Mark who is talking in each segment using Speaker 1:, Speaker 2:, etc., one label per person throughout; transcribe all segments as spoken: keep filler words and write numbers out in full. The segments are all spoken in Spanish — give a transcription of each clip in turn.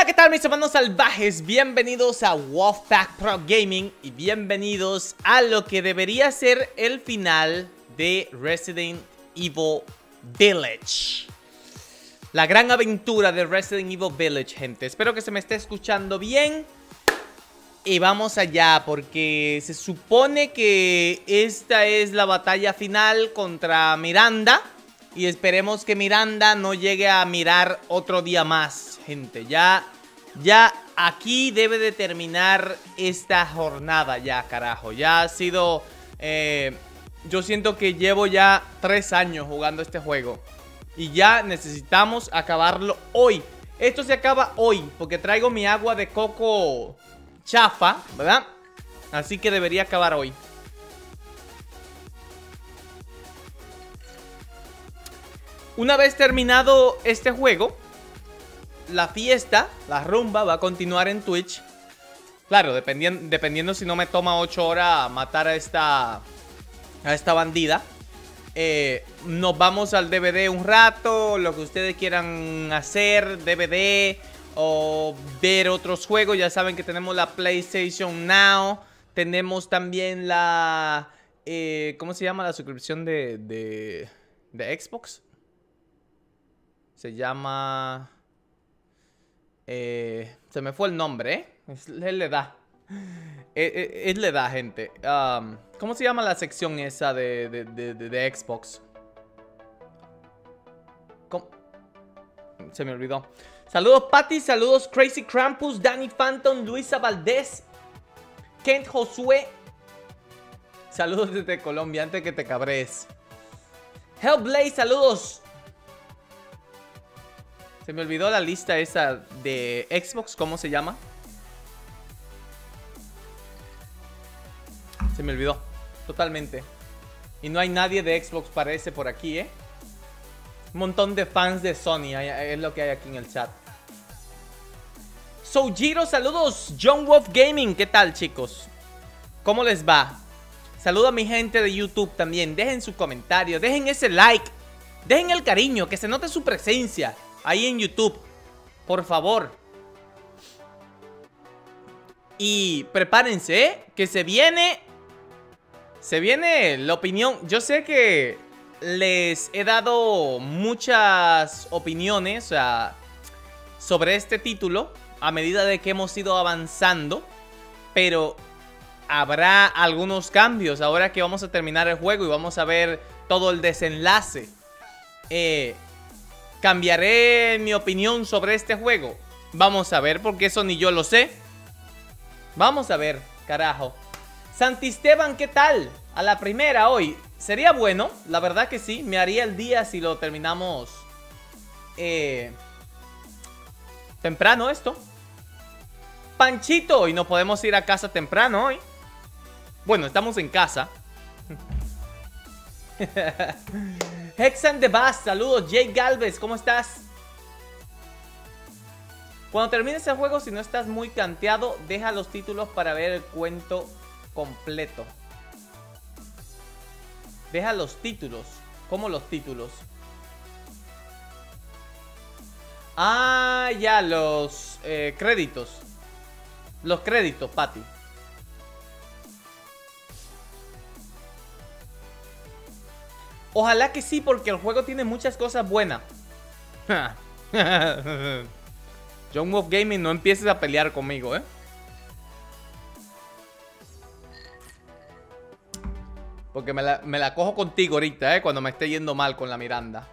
Speaker 1: Hola, ¿qué tal mis hermanos salvajes? Bienvenidos a Wolfpack Pro Gaming y bienvenidos a lo que debería ser el final de Resident Evil Village. La gran aventura de Resident Evil Village, gente. Espero que se me esté escuchando bien. Y vamos allá, porque se supone que esta es la batalla final contra Miranda. Y esperemos que Miranda no llegue a mirar otro día más, gente. Ya, ya aquí debe de terminar esta jornada ya, carajo. Ya ha sido... Eh, yo siento que llevo ya tres años jugando este juego. Y ya necesitamos acabarlo hoy. Esto se acaba hoy, porque traigo mi agua de coco chafa, ¿verdad? Así que debería acabar hoy. Una vez terminado este juego, la fiesta, la rumba va a continuar en Twitch. Claro, dependiendo, dependiendo si no me toma ocho horas matar a esta, a esta bandida. Eh, nos vamos al D V D un rato, lo que ustedes quieran hacer, D V D o ver otros juegos. Ya saben que tenemos la PlayStation Now. Tenemos también la... Eh, ¿Cómo se llama la suscripción de, de, de Xbox? Se llama... Eh, se me fue el nombre, ¿eh? Es, es la edad. Es, es, es la edad, gente. Um, ¿Cómo se llama la sección esa de, de, de, de, de Xbox? ¿Cómo? Se me olvidó. Saludos, Patty. Saludos, Crazy Krampus, Danny Phantom, Luisa Valdés, Kent Josué. Saludos desde Colombia, antes que te cabres. Hellblaze, saludos. Se me olvidó la lista esa de Xbox, ¿cómo se llama? Se me olvidó, totalmente. Y no hay nadie de Xbox, parece, por aquí, ¿eh? Un montón de fans de Sony, es lo que hay aquí en el chat. Soujiro, saludos. John Wolf Gaming, ¿qué tal, chicos? ¿Cómo les va? Saludo a mi gente de YouTube también. Dejen su comentario, dejen ese like, dejen el cariño, que se note su presencia ahí en YouTube, por favor. Y prepárense, ¿eh? Que se viene... Se viene la opinión. Yo sé que les he dado muchas opiniones, o sea, sobre este título a medida de que hemos ido avanzando, pero habrá algunos cambios ahora que vamos a terminar el juego y vamos a ver todo el desenlace. Eh... ¿Cambiaré mi opinión sobre este juego? Vamos a ver, porque eso ni yo lo sé. Vamos a ver, carajo. Santisteban, ¿qué tal? A la primera hoy. Sería bueno, la verdad que sí. Me haría el día si lo terminamos eh, temprano esto. Panchito, y no podemos ir a casa temprano hoy. Bueno, estamos en casa. Hexan de Bass, saludos. Jake Galvez, ¿cómo estás? Cuando termines el juego, si no estás muy canteado, deja los títulos para ver el cuento completo. Deja los títulos. ¿Cómo los títulos? Ah, ya, los eh, créditos. Los créditos, Patty. Ojalá que sí, porque el juego tiene muchas cosas buenas. John Wolf Gaming, no empieces a pelear conmigo, ¿eh? Porque me la, me la cojo contigo ahorita, ¿eh? Cuando me esté yendo mal con la Miranda.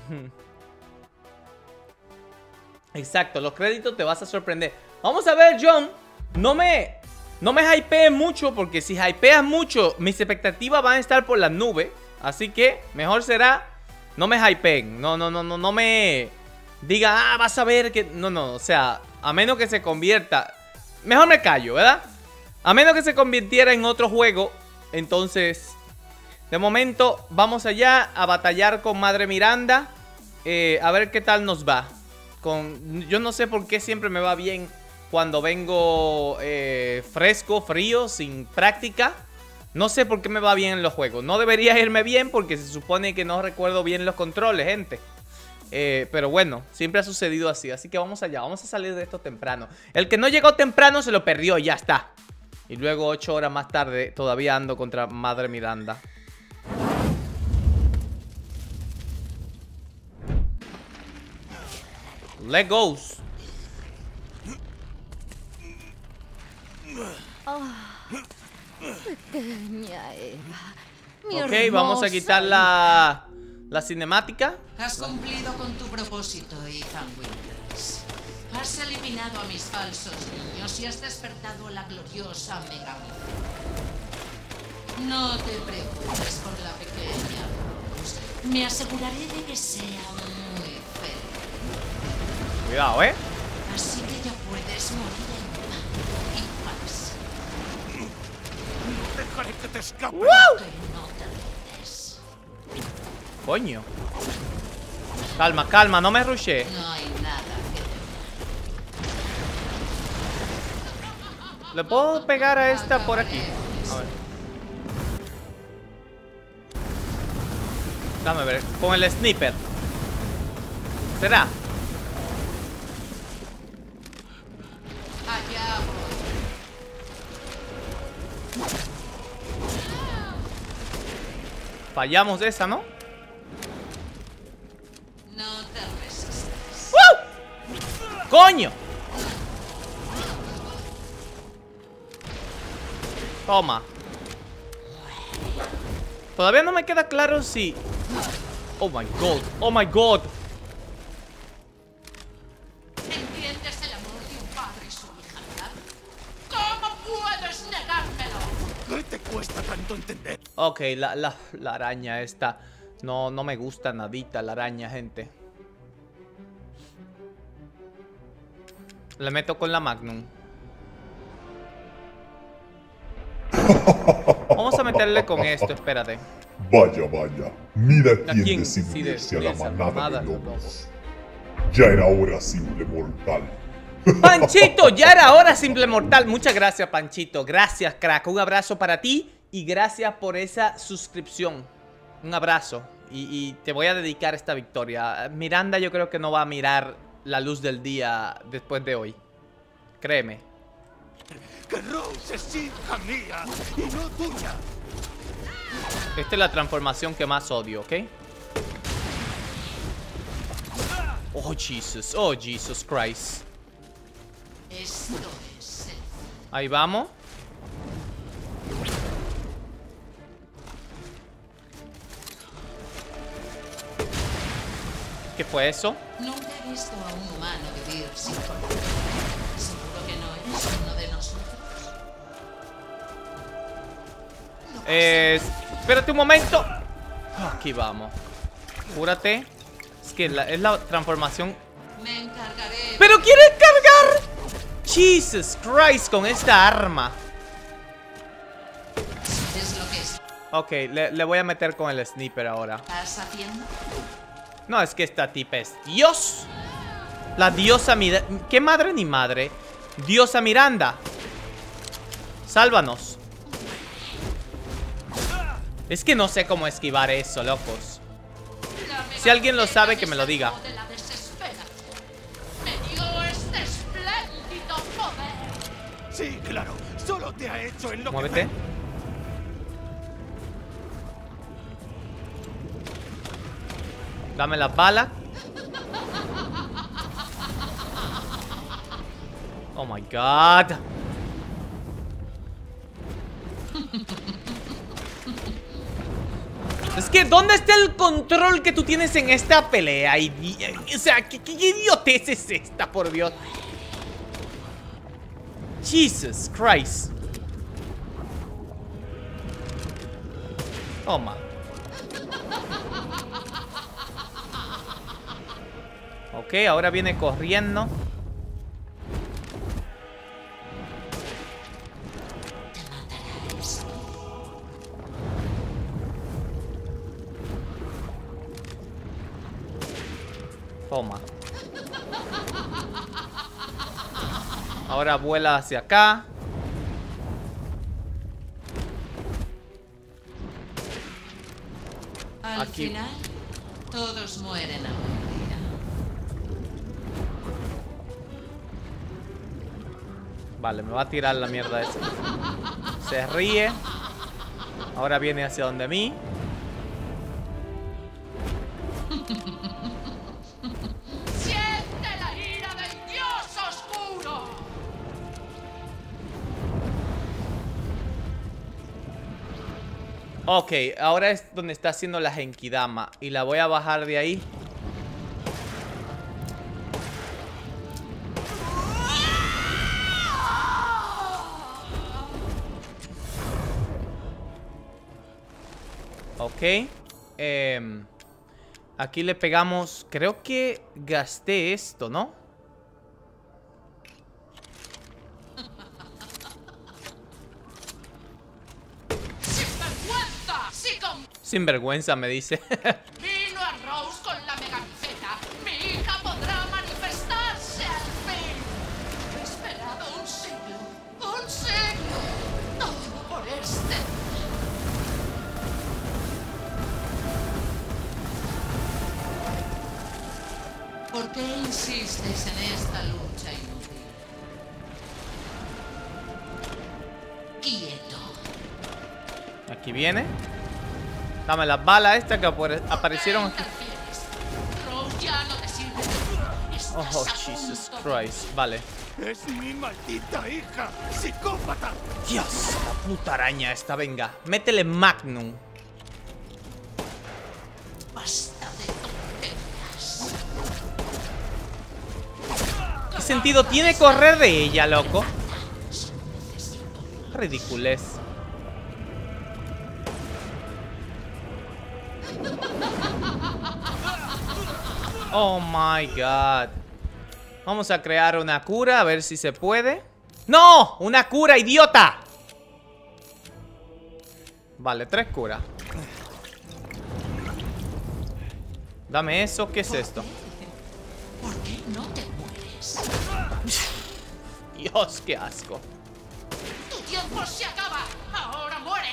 Speaker 1: Exacto, los créditos te vas a sorprender. Vamos a ver, John. No me, no me hypees mucho, porque si hypeas mucho, mis expectativas van a estar por las nubes. Así que mejor será no me hypeen, no, no, no, no, no me digan, ah, vas a ver que... No, no, o sea, a menos que se convierta... Mejor me callo, ¿verdad? A menos que se convirtiera en otro juego. Entonces, de momento, vamos allá a batallar con Madre Miranda. eh, A ver qué tal nos va con... Yo no sé por qué siempre me va bien cuando vengo eh, fresco, frío, sin práctica. No sé por qué me va bien en los juegos. No debería irme bien porque se supone que no recuerdo bien los controles, gente. Eh, pero bueno, siempre ha sucedido así. Así que vamos allá, vamos a salir de esto temprano. El que no llegó temprano se lo perdió y ya está. Y luego ocho horas más tarde todavía ando contra Madre Miranda. Let goes.
Speaker 2: Oh, pequeña Eva. Mi
Speaker 1: Ok, vamos a quitar la, la cinemática.
Speaker 3: Has cumplido con tu propósito, Ethan Winters. Has eliminado a mis falsos niños y has despertado a la gloriosa Megamina. No te preocupes por la pequeña Rose. Me aseguraré de que sea muy feliz.
Speaker 1: Cuidado, ¿eh?
Speaker 3: Así que ya puedes morir en paz y paz.
Speaker 4: No dejaré que te escape.
Speaker 1: ¡Wow!
Speaker 3: Que no te rindes.
Speaker 1: Coño. Calma, calma, no me rushé.
Speaker 3: No hay nada que temer.
Speaker 1: ¿Le puedo pegar a esta por aquí? A ver. Dame ver, con el sniper. ¿Será?
Speaker 3: Allá voy.
Speaker 1: Fallamos esa, ¿no?
Speaker 3: No te resistas.
Speaker 1: ¡Woo! ¡Coño! Toma. Todavía no me queda claro si... Oh my god, oh my god.
Speaker 3: ¿Entiendes el amor de un padre y su hija, verdad? ¿Cómo puedes negármelo?
Speaker 4: ¿Qué te cuesta tanto entender?
Speaker 1: Ok, la, la, la araña esta. No, no me gusta nadita la araña, gente. Le meto con la Magnum. Vamos a meterle con esto, espérate.
Speaker 5: Vaya, vaya, mira
Speaker 1: ¿A
Speaker 5: quién
Speaker 1: quién
Speaker 5: decide
Speaker 1: decide
Speaker 5: unirse a la
Speaker 1: unirse a la
Speaker 5: manada
Speaker 1: manada
Speaker 5: de
Speaker 1: de
Speaker 5: lobos. Ya era hora, simple mortal.
Speaker 1: Panchito, ya era hora, simple mortal. Muchas gracias, Panchito. Gracias, crack. Un abrazo para ti y gracias por esa suscripción. Un abrazo. Y, y te voy a dedicar esta victoria. Miranda yo creo que no va a mirar la luz del día después de hoy. Créeme.
Speaker 4: Que Rose es hija mía y no tuya.
Speaker 1: Esta es la transformación que más odio, ¿ok? Oh, Jesus. Oh, Jesus Christ.
Speaker 3: Esto es el...
Speaker 1: Ahí vamos. ¿Qué fue eso?
Speaker 3: Nunca he visto a un humano vivir sin conocer. Seguro que no eres uno de nosotros. No pasa
Speaker 1: Eh, espérate un momento. Aquí vamos. Cúrate. Es que la- es la transformación.
Speaker 3: nada. Me encargaré.
Speaker 1: ¡Pero quiere cargar! Jesus Christ, con esta arma.
Speaker 3: ¿Sabes lo que
Speaker 1: Ok, le, le voy a meter con el sniper ahora.
Speaker 3: estás haciendo?
Speaker 1: No, es que esta tipa es Dios. La diosa Miranda. ¿Qué madre ni madre? Diosa Miranda. Sálvanos. Es que no sé cómo esquivar eso, locos. Si alguien lo sabe, que me lo diga.
Speaker 3: De la desesperación. Me dio este espléndido poder.
Speaker 4: Sí, claro. Solo te ha hecho enloquecer.
Speaker 1: Muévete. Dame la bala. Oh my god. Es que, ¿dónde está el control que tú tienes en esta pelea? Idi- O sea, ¿qué, qué idiotez es esta, por Dios? Jesus Christ. Toma. Ok, ahora viene corriendo. Toma. Ahora vuela hacia acá.
Speaker 3: Al
Speaker 1: Aquí.
Speaker 3: final, todos mueren algún día.
Speaker 1: Vale, me va a tirar la mierda esa. Se ríe. Ahora viene hacia donde mí.
Speaker 3: ¡Siente la ira del Dios oscuro!
Speaker 1: Ok, ahora es donde está haciendo la Genkidama. Y la voy a bajar de ahí. Ok. Eh, aquí le pegamos. Creo que gasté esto, ¿no?
Speaker 3: ¡Sinvergüenza! ¡Sí, con...
Speaker 1: Sinvergüenza, me dice.
Speaker 3: Vino a Rose con la megabiceta. Mi hija podrá manifestarse al fin. He esperado un siglo. ¡Un siglo! Todo por este. ¿Por qué insistes en esta lucha inútil? Quieto.
Speaker 1: Aquí viene. Dame las balas estas que apare- aparecieron aquí.
Speaker 3: Rose ya no te sirve. Estás
Speaker 1: Oh,
Speaker 3: a
Speaker 1: Jesus
Speaker 3: punto de-
Speaker 1: Christ. Vale.
Speaker 4: ¡Es mi maldita hija! ¡Psicópata!
Speaker 1: Dios, la puta araña esta, venga. Métele Magnum.
Speaker 3: Basta de tonterías.
Speaker 1: ¿Qué sentido tiene correr de ella, loco? Ridiculez. Oh my god. Vamos a crear una cura, a ver si se puede. ¡No! ¡Una cura, idiota! Vale, tres curas. Dame eso, ¿qué es esto?
Speaker 3: ¿Por qué no te mueres?
Speaker 1: Dios, qué asco.
Speaker 3: Tu tiempo se acaba. Ahora muere.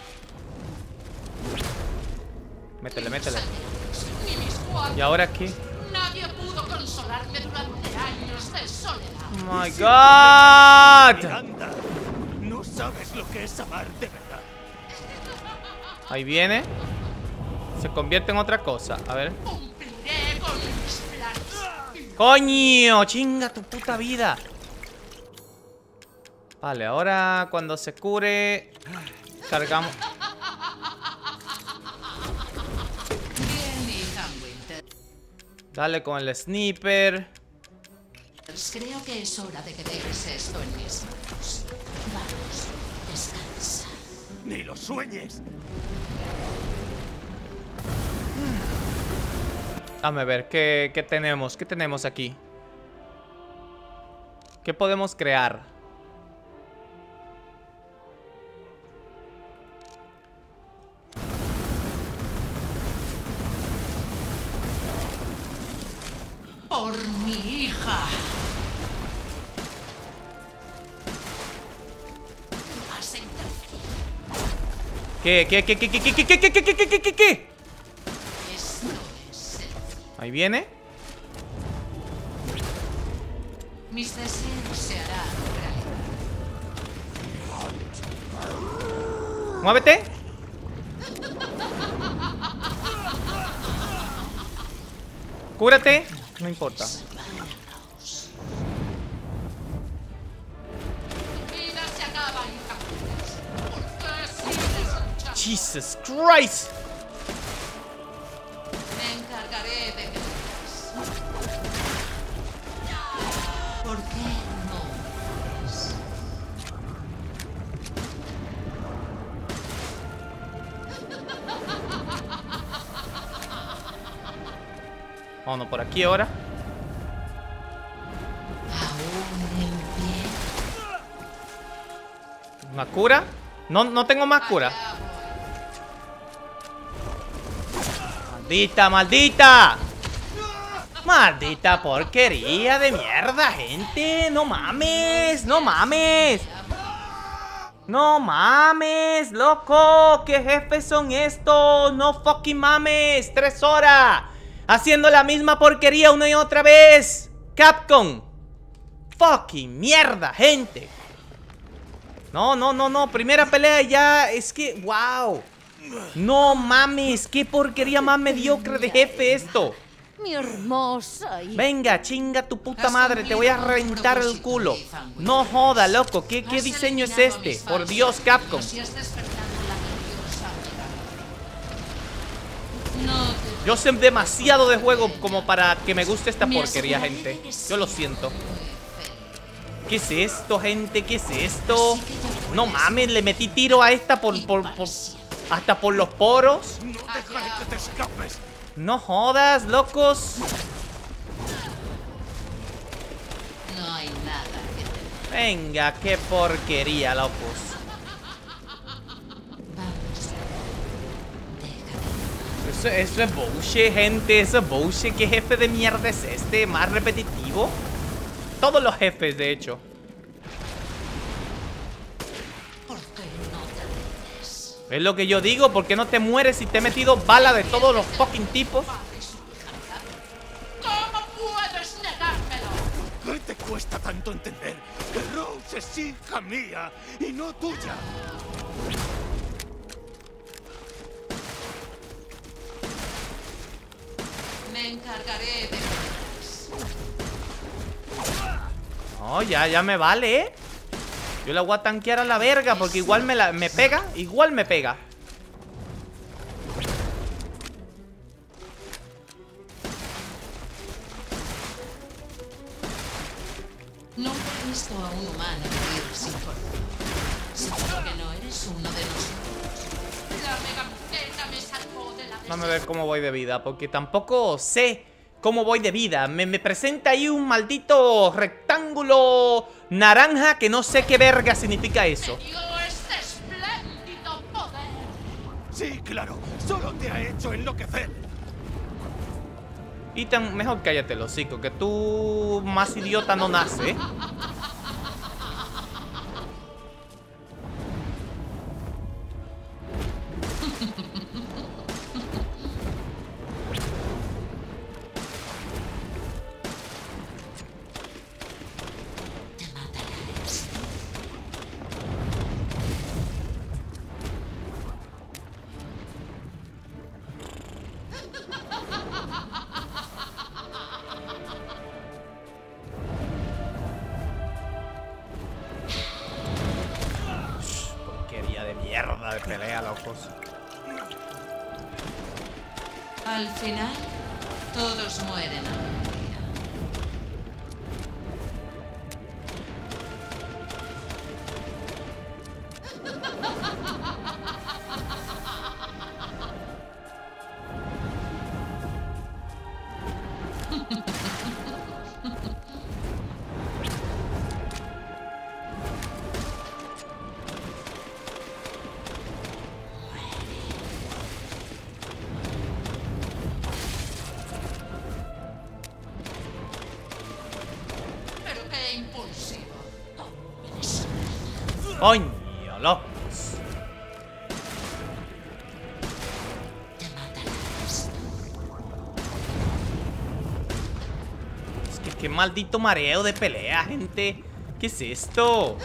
Speaker 1: Métele, métele.
Speaker 3: Ni mis cuatro.
Speaker 1: ¿Y ahora qué?
Speaker 3: Nadie pudo consolarme durante años de soledad.
Speaker 1: Oh my god.
Speaker 4: Miranda, no sabes lo que es amar de verdad.
Speaker 1: Ahí viene. Se convierte en otra cosa. A ver.
Speaker 3: Cumpliré con mis planes.
Speaker 1: ¡Coño! ¡Chinga tu puta vida! Vale, ahora cuando se cure cargamos.
Speaker 3: Bien, hija Winter.
Speaker 1: Dale con el sniper.
Speaker 3: Creo que es hora de que dejes esto en mis manos. Vamos, descansa.
Speaker 4: ¡Ni lo sueñes!
Speaker 1: Dame ver, ¿qué, qué tenemos? ¿Qué tenemos aquí? ¿Qué podemos crear?
Speaker 3: Por mi hija. Vas a interferir.
Speaker 1: ¿Qué, qué, qué, qué, qué, qué, qué, qué, qué, qué, qué, qué, qué, qué?
Speaker 3: Esto es el fin.
Speaker 1: Ahí viene.
Speaker 3: Mis deseos se harán realidad.
Speaker 1: Muévete. Cúrate. No importa.
Speaker 3: Tu vida se acaba, hija. ¿Por qué sigues luchando?
Speaker 1: Jesus Christ.
Speaker 3: Me encargaré de que mueras. ¿Por qué no mueres?
Speaker 1: Vámonos por aquí ahora.
Speaker 3: Aún en pie.
Speaker 1: Una cura. No, no tengo más cura.
Speaker 3: Allá voy.
Speaker 1: Maldita, maldita. Maldita porquería de mierda, gente. No mames, no mames. No mames, loco. ¿Qué jefes son estos? No fucking mames. Tres horas haciendo la misma porquería una y otra vez. Capcom. Fucking mierda, gente. No, no, no, no. Primera pelea ya. Es que, wow. No mames, qué porquería más mediocre de jefe esto.
Speaker 2: Mi hermosa hija.
Speaker 1: Venga, chinga tu puta madre, te voy a reventar el culo. No joda, loco, ¿qué, qué diseño es este? Por Dios, Capcom. Yo sé demasiado de juego como para que me guste esta porquería, gente. Yo lo siento. ¿Qué es esto, gente? ¿Qué es esto? No mames, le metí tiro a esta por, por, por hasta por los poros.
Speaker 4: No dejaré que te escapes.
Speaker 1: No jodas, locos.
Speaker 3: No hay nada que te...
Speaker 1: Venga, qué porquería, locos.
Speaker 3: Vamos. Déjame.
Speaker 1: Eso, eso es bullshit, gente. Eso es bullshit. ¿Qué jefe de mierda es este? ¿Más repetitivo? Todos los jefes, de hecho.
Speaker 3: ¿Por qué no te rindes?
Speaker 1: Es lo que yo digo. ¿Por qué no te mueres si te he metido bala de todos los fucking tipos?
Speaker 3: ¿Cómo puedes negármelo?
Speaker 4: ¿Qué te cuesta tanto entender que Rose es hija mía y no tuya?
Speaker 3: Me encargaré de...
Speaker 1: No, ya, ya me vale, ¿eh? Yo la voy a tanquear a la verga porque igual me, la, me pega. Igual me pega.
Speaker 3: Nunca he visto a un humano vivir sin fortuna. Seguro que no eres uno de nosotros. La megapiceta me salvó de la...
Speaker 1: Vamos a ver cómo voy de vida, porque tampoco sé cómo voy de vida. Me, me presenta ahí un maldito rectángulo naranja que no sé qué verga significa eso.
Speaker 3: ¡Me dio este espléndido poder!
Speaker 4: Sí, claro. Solo te ha hecho enloquecer.
Speaker 1: Ethan, mejor cállate el hocico, que tú más idiota no nace, ¿eh?
Speaker 3: Te matarás.
Speaker 1: Porquería de mierda de pelea, locos.
Speaker 3: Al final, todos mueren algún día. Pero qué impulsivo. Oh, eres
Speaker 1: Coño, locos.
Speaker 3: te matarás.
Speaker 1: Es que qué maldito mareo de pelea, gente. ¿Qué es esto?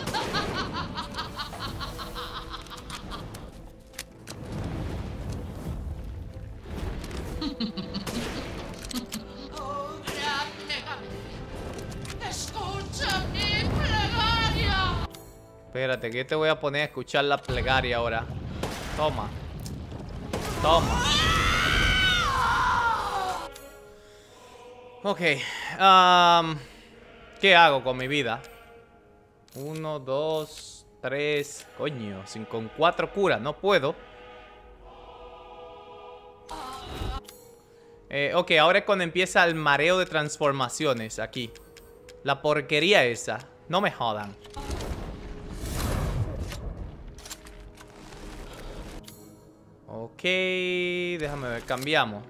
Speaker 3: Oh, gran Megamente. Escucha mi plegaria.
Speaker 1: Espérate, que yo te voy a poner a escuchar la plegaria ahora. Toma. Toma. Ok. um, ¿Qué hago con mi vida? Uno, dos, tres. Coño, sin con cuatro curas. No puedo. Eh, ok, ahora es cuando empieza el mareo de transformaciones. Aquí. La porquería esa. No me jodan. Ok, déjame ver, cambiamos.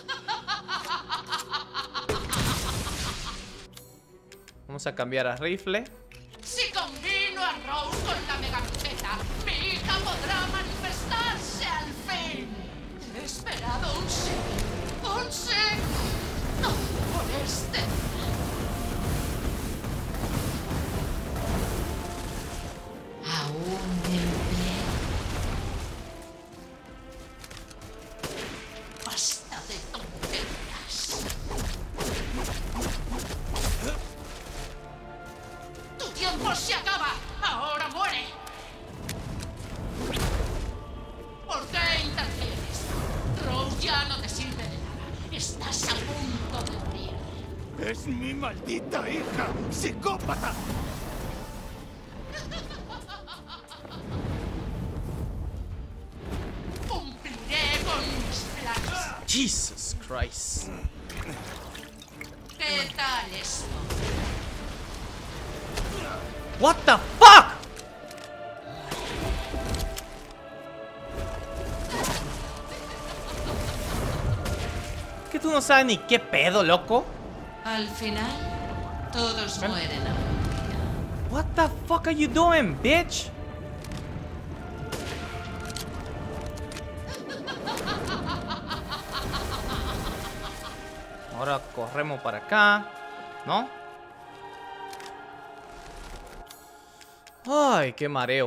Speaker 1: Vamos a cambiar a rifle.
Speaker 3: Si combino a Rose con la megapiceta, mi hija podrá manifestarse al fin. He esperado un siglo, un siglo, todo por este.
Speaker 4: ¡Es mi maldita hija! ¡Psicópata!
Speaker 3: Cumpliré con mis planes.
Speaker 1: Jesus Christ.
Speaker 3: ¿Qué tal esto?
Speaker 1: What the fuck? Que tú no sabes ni qué pedo, loco.
Speaker 3: Al final, todos mueren.
Speaker 1: What the fuck are you doing, bitch? Ahora corremos para acá, ¿no? Ay, qué mareo.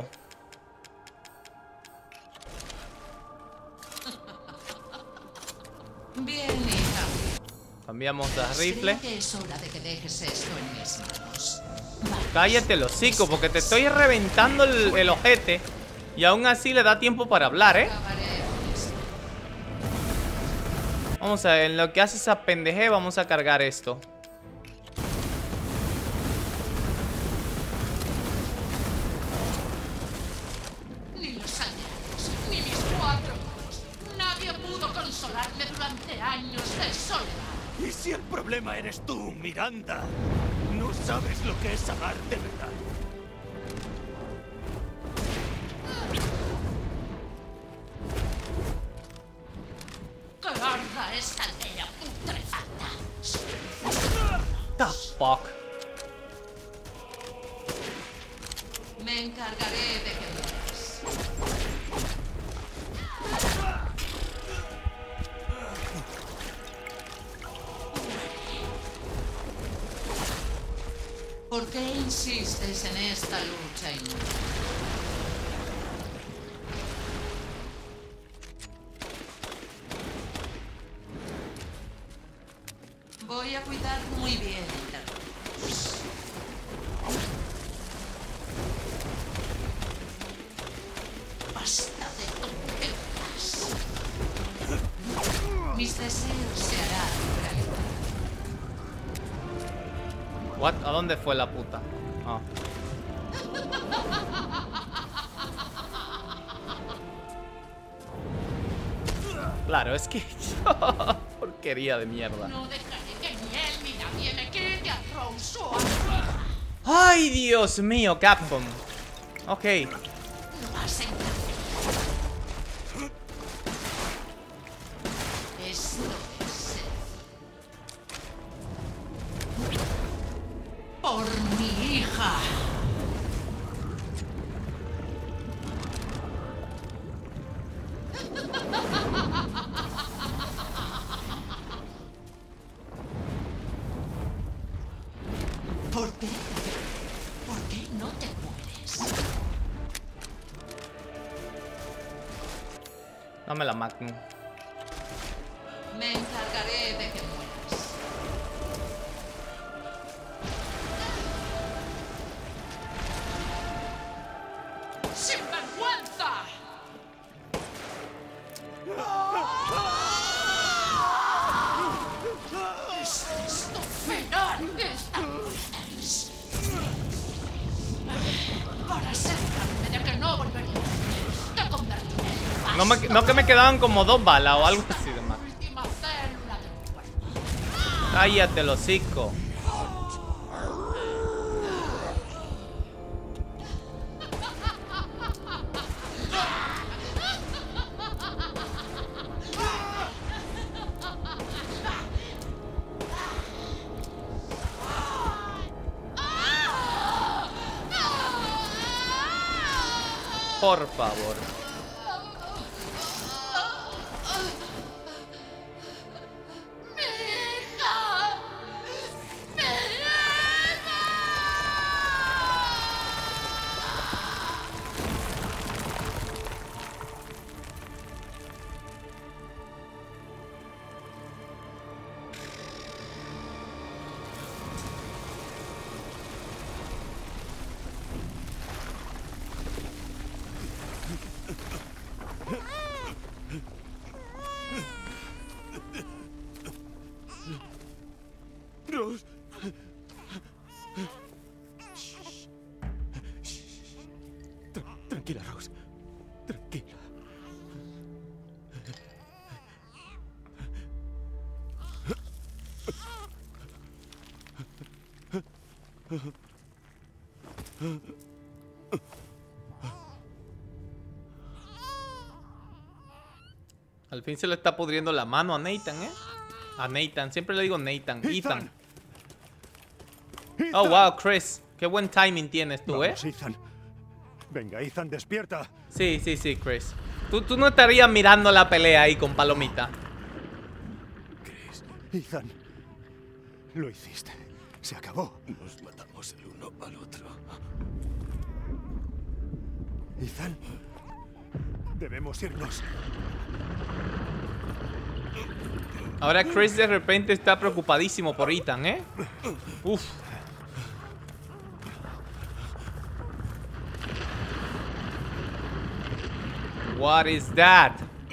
Speaker 3: Bien, hija.
Speaker 1: Cambiamos de rifle.
Speaker 3: Creo que es hora de que dejes esto en mis manos. Vamos.
Speaker 1: Cállate el hocico, porque te estoy reventando el, el ojete. Y aún así le da tiempo para hablar, ¿eh?
Speaker 3: Acabaré con esto.
Speaker 1: Vamos a ver, en lo que hace esa pendeje, vamos a cargar esto.
Speaker 3: Ni los aliados, ni mis cuatro hijos. Nadie pudo consolarme durante años de soledad.
Speaker 4: ¿Y si el problema eres tú, Miranda? No sabes lo que es amar de verdad.
Speaker 3: ¡Que arda esta aldea putrefacta!
Speaker 1: The fuck.
Speaker 3: Me encargaré de que mueras. ¿Por qué insistes en esta lucha inútil? Voy a cuidar muy bien de Rose. Basta de tonterías. Mis deseos se harán realidad.
Speaker 1: What? ¿A dónde fue la puta? Ah. Claro, es que... Porquería de mierda.
Speaker 3: No dejaré que ni él ni nadie me quite a Rose o a mi hija.
Speaker 1: Ay, Dios mío, Capcom. Ok.
Speaker 3: Lo vas a entender. Esto es sencillo. Por mi hija. ¿Por qué? ¿Por qué no te mueres?
Speaker 1: Dame la Magnum.
Speaker 3: Me encargaré de que mueras. ¡Sin vergüenza! ¿Es esto final? Esta es. Para asegurarme de que no volvería. Te convertiré en
Speaker 1: No, me, no que me quedaban como dos balas o algo así de más.
Speaker 3: última célula del cuerpo.
Speaker 1: Cállate, el hocico. Por favor.
Speaker 3: ¡Mi hija! ¡Mi hija!
Speaker 4: Rose. Tra- tranquila, Rose. Tranquila.
Speaker 1: Al fin se le está pudriendo la mano a Nathan, ¿eh? A Nathan, siempre le digo Nathan. Ethan.
Speaker 4: Ethan.
Speaker 1: Oh, wow, Chris. Qué buen timing tienes tú, ¿eh?
Speaker 4: Vamos, Ethan. Venga, Ethan, despierta.
Speaker 1: Sí, sí, sí, Chris. Tú, tú no estarías mirando la pelea ahí con Palomita.
Speaker 4: Chris, Ethan. Lo hiciste. Se acabó. Nos matamos el uno al otro. Ethan. Debemos irnos.
Speaker 1: Ahora Chris de repente está preocupadísimo por Ethan, ¿eh? Uf. What is that?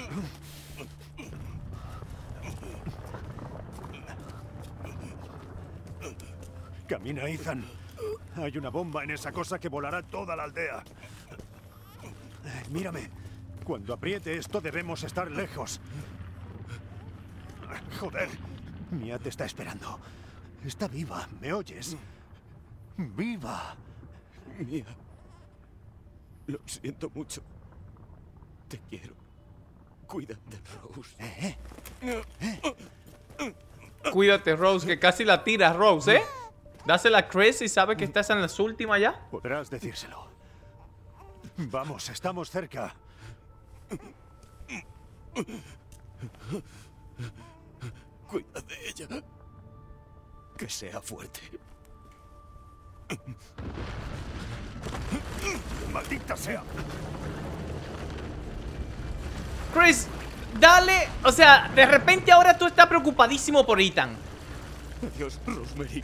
Speaker 4: Camina, Ethan. Hay una bomba en esa cosa que volará toda la aldea. Eh, Mírame. Cuando apriete esto debemos estar lejos. Joder. Mia te está esperando. Está viva, ¿me oyes? ¡Viva! Mia. Lo siento mucho. Te quiero. Cuida de Rose. ¿Eh?
Speaker 1: Cuídate, Rose, que casi la tiras, Rose, ¿eh? Dásela a Chris y sabe que estás en las últimas ya.
Speaker 4: Podrás decírselo. Vamos, estamos cerca. Cuida de ella. Que sea fuerte. ¡Maldita sea!
Speaker 1: Chris, dale. O sea, de repente ahora tú estás preocupadísimo por Ethan.
Speaker 4: Adiós, Rosemary.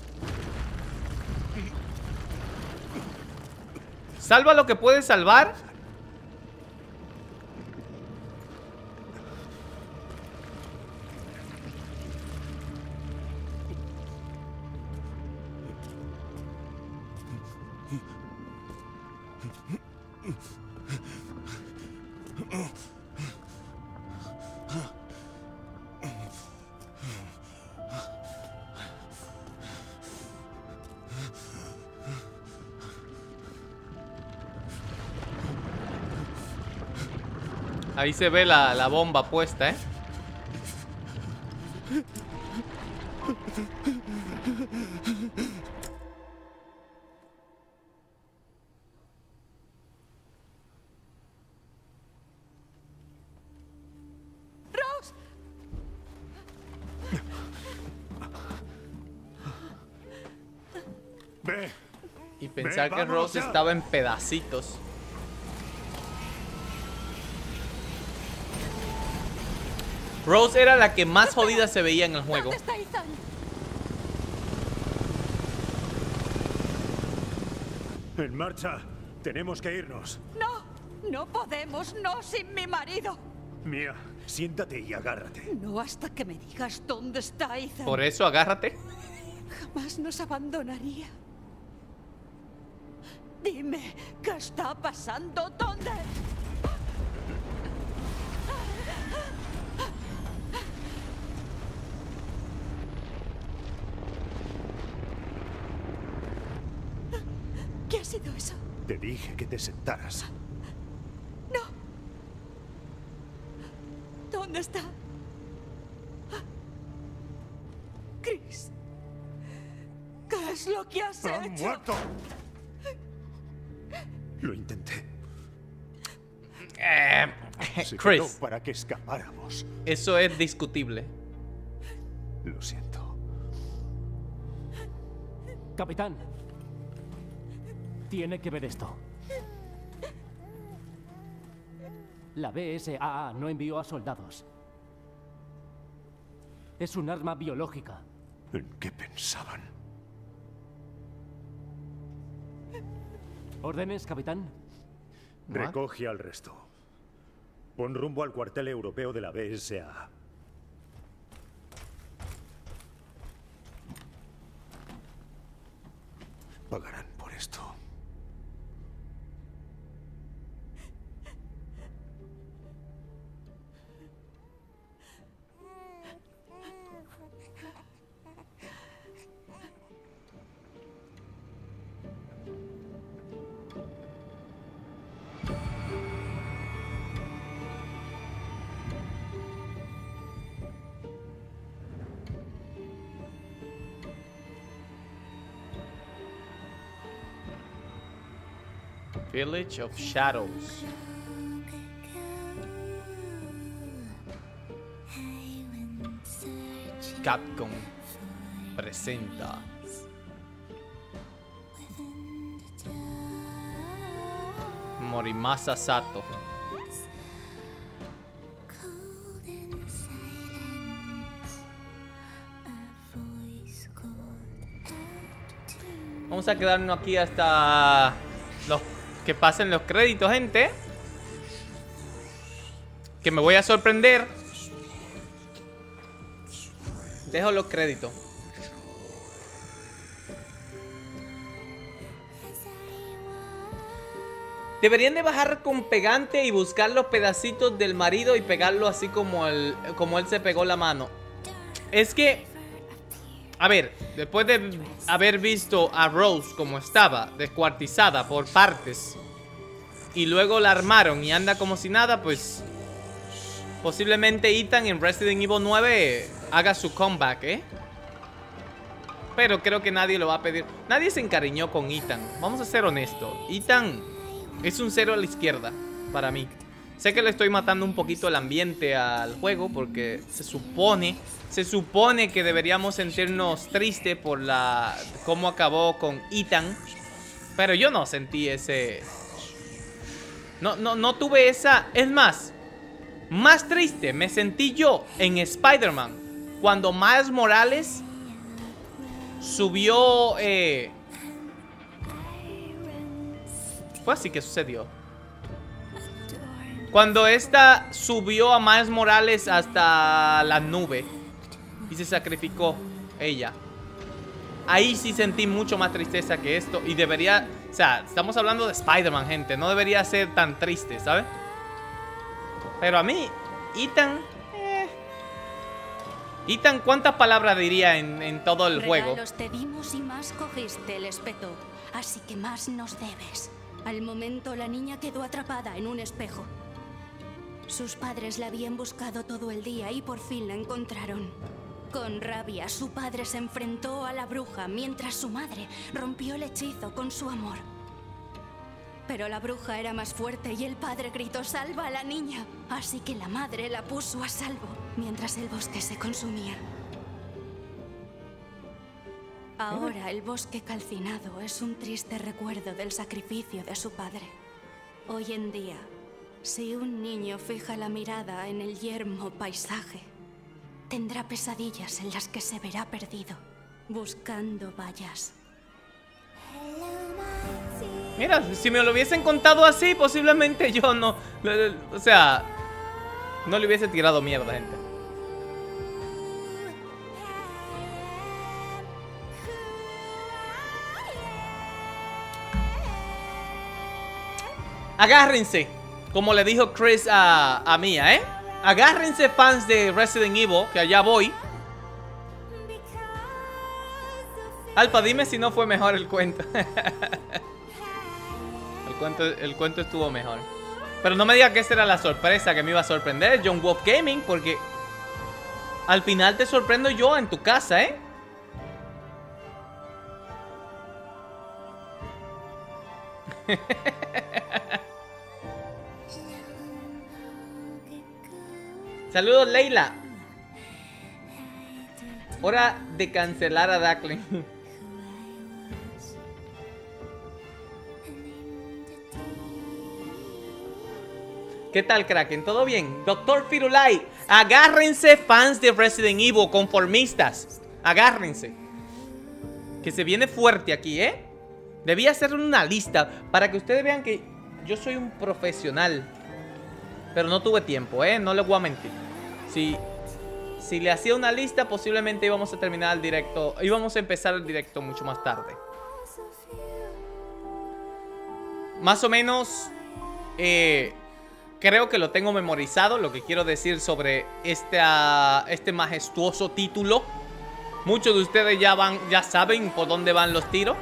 Speaker 1: Salva lo que puedes salvar. Ahí se ve la, la bomba puesta, ¿eh?
Speaker 2: ¡Rose!
Speaker 4: Ve.
Speaker 1: Y pensar
Speaker 4: Ve,
Speaker 1: que
Speaker 4: vámonos
Speaker 1: Rose
Speaker 4: ya.
Speaker 1: estaba en pedacitos. Rose era la que más jodida se veía en el juego.
Speaker 2: ¿Dónde está Ethan?
Speaker 4: En marcha. Tenemos que irnos.
Speaker 2: No, no podemos, no sin mi marido.
Speaker 4: Mia, siéntate y agárrate.
Speaker 2: No hasta que me digas dónde está Ethan.
Speaker 1: Por eso, agárrate.
Speaker 2: Jamás nos abandonaría. Dime, ¿qué está pasando? ¿Dónde? ¿Qué ha sido eso?
Speaker 4: Te dije que te sentaras.
Speaker 2: No. ¿Dónde está? Chris. ¿Qué es lo que has
Speaker 4: ¡Ha
Speaker 2: hecho?
Speaker 4: muerto! Lo intenté.
Speaker 1: Eh,
Speaker 4: Se quedó
Speaker 1: Chris,
Speaker 4: para que escapáramos.
Speaker 1: eso es discutible.
Speaker 4: Lo siento.
Speaker 6: Capitán, tiene que ver esto. La B S A A no envió a soldados. Es un arma biológica.
Speaker 4: ¿En qué pensaban?
Speaker 6: ¿Órdenes, capitán?
Speaker 4: Recoge al resto. Pon rumbo al cuartel europeo de la B S A A. Pagarán por esto.
Speaker 1: Village of Shadows. Capcom presenta Morimasa Sato. Vamos a quedarnos aquí hasta los que pasen los créditos, gente. Que me voy a sorprender. Dejo los créditos. Deberían de bajar con pegante y buscar los pedacitos del marido y pegarlo así como, el, como él se pegó la mano. Es que, a ver, después de haber visto a Rose como estaba, descuartizada por partes, y luego la armaron y anda como si nada, pues posiblemente Ethan en Resident Evil nueve haga su comeback, ¿eh? Pero creo que nadie lo va a pedir. Nadie se encariñó con Ethan. Vamos a ser honestos. Ethan es un cero a la izquierda para mí. Sé que le estoy matando un poquito el ambiente al juego porque se supone, se supone que deberíamos sentirnos tristes por la cómo acabó con Ethan. Pero yo no sentí ese... No, no, no tuve esa... Es más, más triste me sentí yo en Spider-Man cuando Miles Morales subió... Eh... Fue así que sucedió. Cuando esta subió a Miles Morales hasta la nube y se sacrificó ella. Ahí sí sentí mucho más tristeza que esto. Y debería... O sea, estamos hablando de Spider-Man, gente. No debería ser tan triste, ¿sabes? Pero a mí, Ethan... Eh... Ethan, ¿cuántas palabras diría en, en todo el juego?
Speaker 7: Regalos te dimos y más cogiste, el espeto. Así que más nos debes. Al momento, la niña quedó atrapada en un espejo. Sus padres la habían buscado todo el día y por fin la encontraron. Con rabia, su padre se enfrentó a la bruja mientras su madre rompió el hechizo con su amor. Pero la bruja era más fuerte y el padre gritó «¡Salva a la niña!». Así que la madre la puso a salvo mientras el bosque se consumía. Ahora el bosque calcinado es un triste recuerdo del sacrificio de su padre. Hoy en día, si un niño fija la mirada en el yermo paisaje, tendrá pesadillas en las que se verá perdido, buscando vallas.
Speaker 1: Mira, si me lo hubiesen contado así, posiblemente yo no... O sea, no le hubiese tirado mierda, gente. Agárrense, como le dijo Chris a, a Mia, ¿eh? Agárrense, fans de Resident Evil, que allá voy. Alfa, dime si no fue mejor el cuento. el cuento. El cuento estuvo mejor. Pero no me digas que esa era la sorpresa que me iba a sorprender, John Wolf Gaming, porque al final te sorprendo yo en tu casa, ¿eh? Saludos, Leila. Hora de cancelar a Duckling. ¿Qué tal, Kraken? ¿Todo bien? Doctor Firulai, agárrense, fans de Resident Evil, conformistas. Agárrense. Que se viene fuerte aquí, ¿eh? Debí hacer una lista para que ustedes vean que yo soy un profesional. Pero no tuve tiempo, ¿eh? No les voy a mentir. Si, si le hacía una lista, posiblemente íbamos a terminar el directo. Íbamos a empezar el directo mucho más tarde. más o menos eh, creo que lo tengo memorizado, lo que quiero decir sobre este, uh, este majestuoso título. Muchos de ustedes ya, van, ya saben por dónde van los tiros.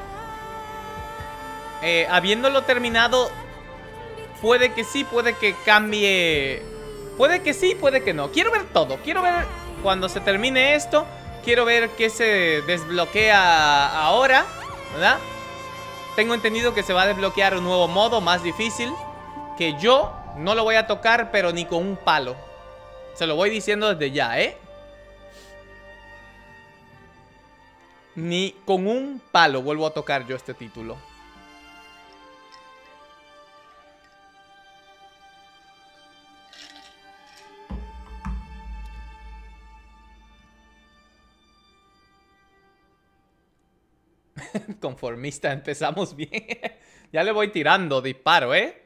Speaker 1: Eh, habiéndolo terminado, puede que sí, puede que cambie. Puede que sí, puede que no. Quiero ver todo. Quiero ver cuando se termine esto. Quiero ver qué se desbloquea ahora, ¿verdad? Tengo entendido que se va a desbloquear un nuevo modo más difícil, que yo no lo voy a tocar, pero ni con un palo. Se lo voy diciendo desde ya, ¿eh? Ni con un palo vuelvo a tocar yo este título. Conformista, empezamos bien. Ya le voy tirando disparo, ¿eh?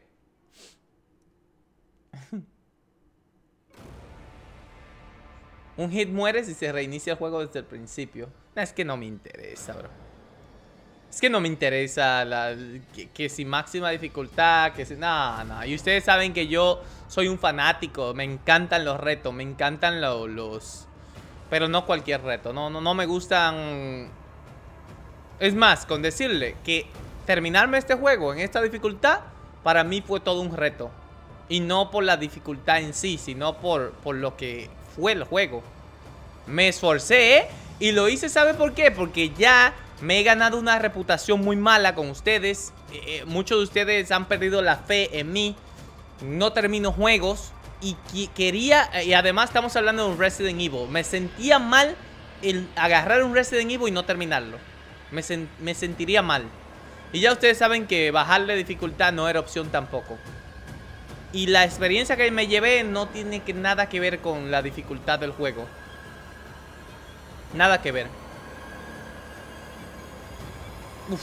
Speaker 1: Un hit muere si se reinicia el juego desde el principio. No, es que no me interesa, bro. Es que no me interesa la, que, que si máxima dificultad, que si... No, no. Y ustedes saben que yo soy un fanático. Me encantan los retos, me encantan lo, los... Pero no cualquier reto. No, no, no me gustan... Es más, con decirle que terminarme este juego en esta dificultad, para mí fue todo un reto. Y no por la dificultad en sí, sino por, por lo que fue el juego. Me esforcé, ¿eh? Y lo hice, ¿sabe por qué? Porque ya me he ganado una reputación muy mala con ustedes. Eh, muchos de ustedes han perdido la fe en mí. No termino juegos. Y quería... Y además estamos hablando de un Resident Evil. Me sentía mal el agarrar un Resident Evil y no terminarlo. Me, sen me sentiría mal. Y ya ustedes saben que bajarle dificultad no era opción tampoco. Y la experiencia que me llevé no tiene que, nada que ver con la dificultad del juego. Nada que ver. Uf.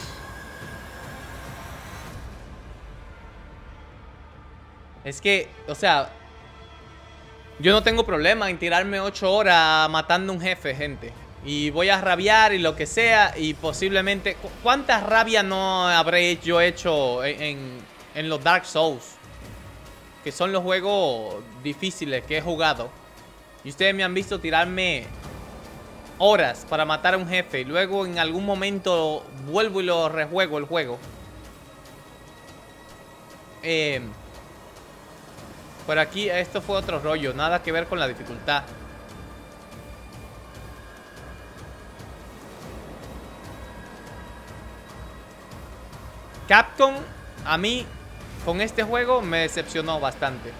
Speaker 1: Es que, o sea, yo no tengo problema en tirarme ocho horas matando a un jefe, gente. Y voy a rabiar y lo que sea. Y posiblemente... ¿Cuántas rabias no habré yo hecho en, en, en los Dark Souls? Que son los juegos difíciles que he jugado. Y ustedes me han visto tirarme horas para matar a un jefe. Y luego en algún momento vuelvo y lo rejuego el juego. Eh, por aquí esto fue otro rollo. Nada que ver con la dificultad. Capcom, a mí, con este juego me decepcionó bastante.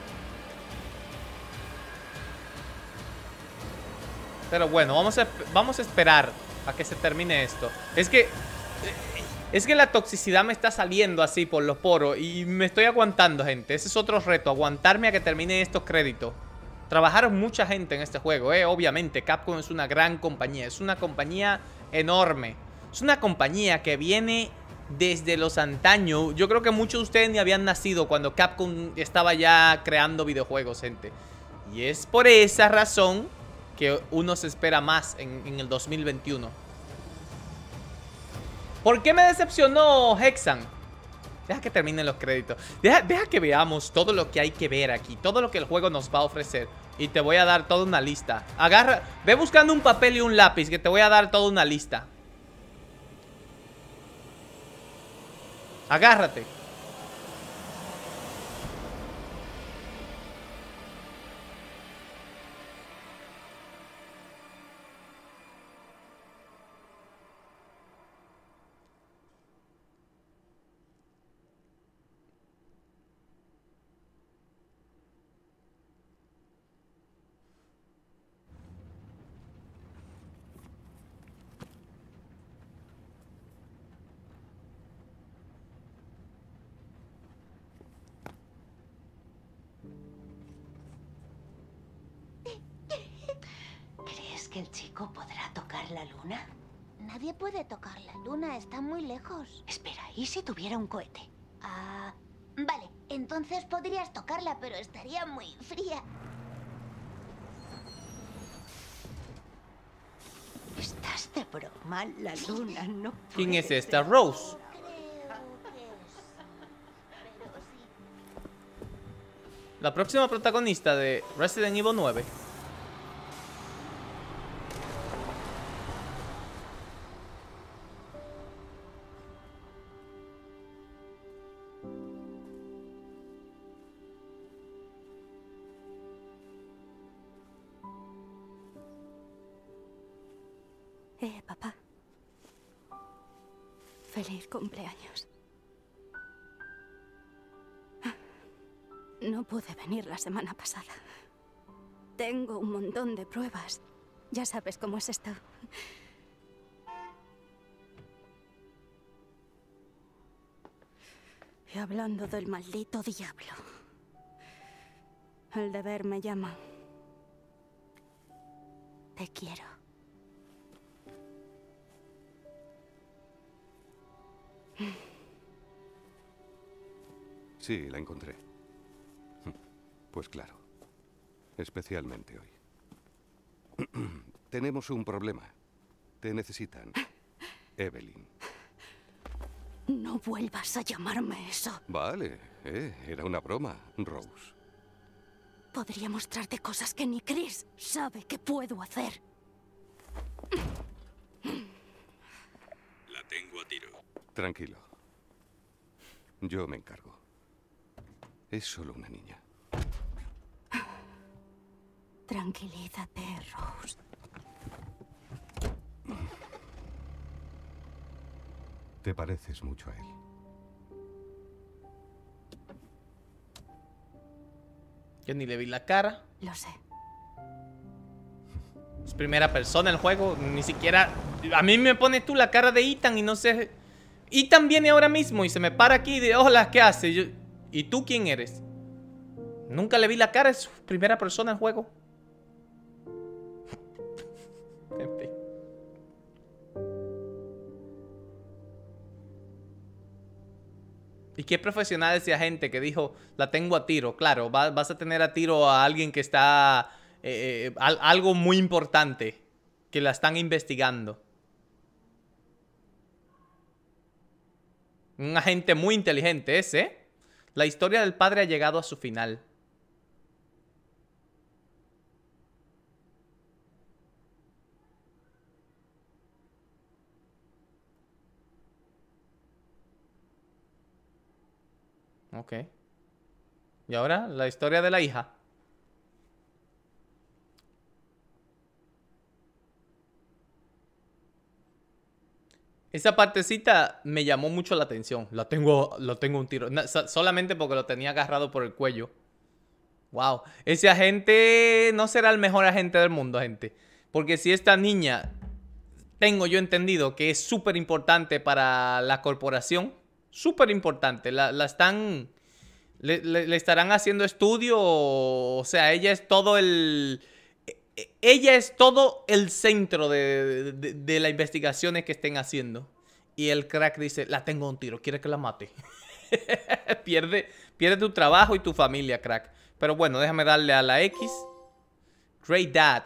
Speaker 1: Pero bueno, vamos a, vamos a esperar a que se termine esto. Es que... Es que la toxicidad me está saliendo así por los poros. Y me estoy aguantando, gente. Ese es otro reto, aguantarme a que termine estos créditos. Trabajaron mucha gente en este juego, eh. Obviamente, Capcom es una gran compañía. Es una compañía enorme. Es una compañía que viene... desde los antaños. Yo creo que muchos de ustedes ni habían nacido cuando Capcom estaba ya creando videojuegos, gente. Y es por esa razón que uno se espera más en, en el dos mil veintiuno. ¿Por qué me decepcionó Hexan? Deja que terminen los créditos. Deja, deja que veamos todo lo que hay que ver aquí. Todo lo que el juego nos va a ofrecer. Y te voy a dar toda una lista. Agarra, ve buscando un papel y un lápiz, que te voy a dar toda una lista. Agárrate.
Speaker 8: ¿Que el chico podrá tocar la luna?
Speaker 9: Nadie puede tocar la luna, está muy lejos.
Speaker 8: Espera, ¿y si tuviera un cohete?
Speaker 9: Ah, vale, entonces podrías tocarla, pero estaría muy fría.
Speaker 8: ¿Estás de broma? La luna no puede
Speaker 1: ¿Quién es esta?
Speaker 8: ser.
Speaker 1: Rose. La próxima protagonista de Resident Evil nueve.
Speaker 7: Eh, papá. Feliz cumpleaños. No pude venir la semana pasada. Tengo un montón de pruebas. Ya sabes cómo es esto. Y hablando del maldito diablo. El deber me llama. Te quiero.
Speaker 10: Sí, la encontré. Pues claro. Especialmente hoy. Tenemos un problema. Te necesitan. Evelyn.
Speaker 7: No vuelvas a llamarme eso.
Speaker 10: Vale, eh, era una broma, Rose.
Speaker 7: Podría mostrarte cosas que ni Chris sabe que puedo hacer.
Speaker 10: La tengo a tiro. Tranquilo. Yo me encargo. Es solo una niña.
Speaker 7: Tranquilízate, Rose.
Speaker 10: Te pareces mucho a él.
Speaker 1: Yo ni le vi la cara.
Speaker 7: Lo sé.
Speaker 1: Es primera persona el juego. Ni siquiera... A mí me pones tú la cara de Ethan y no sé... Ethan viene ahora mismo y se me para aquí y dice, hola, ¿qué hace? Yo... ¿Y tú quién eres? Nunca le vi la cara. Es primera persona el juego. En fin. ¿Y qué profesional ese agente que dijo, la tengo a tiro? Claro, va, vas a tener a tiro a alguien que está... Eh, eh, al, algo muy importante. Que la están investigando. Un agente muy inteligente ese, ¿eh? La historia del padre ha llegado a su final. Ok. ¿Y ahora la historia de la hija? Esa partecita me llamó mucho la atención. La tengo, lo tengo un tiro. No, so, solamente porque lo tenía agarrado por el cuello. Wow. Ese agente no será el mejor agente del mundo, gente. Porque si esta niña, tengo yo entendido que es súper importante para la corporación. Súper importante. La, la están... Le, le, le estarán haciendo estudio. O sea, ella es todo el... Ella es todo el centro de, de, de las investigaciones que estén haciendo. Y el crack dice, la tengo un tiro, ¿quiere que la mate? pierde, pierde tu trabajo y tu familia, crack. Pero bueno, déjame darle a la X. Great Dad.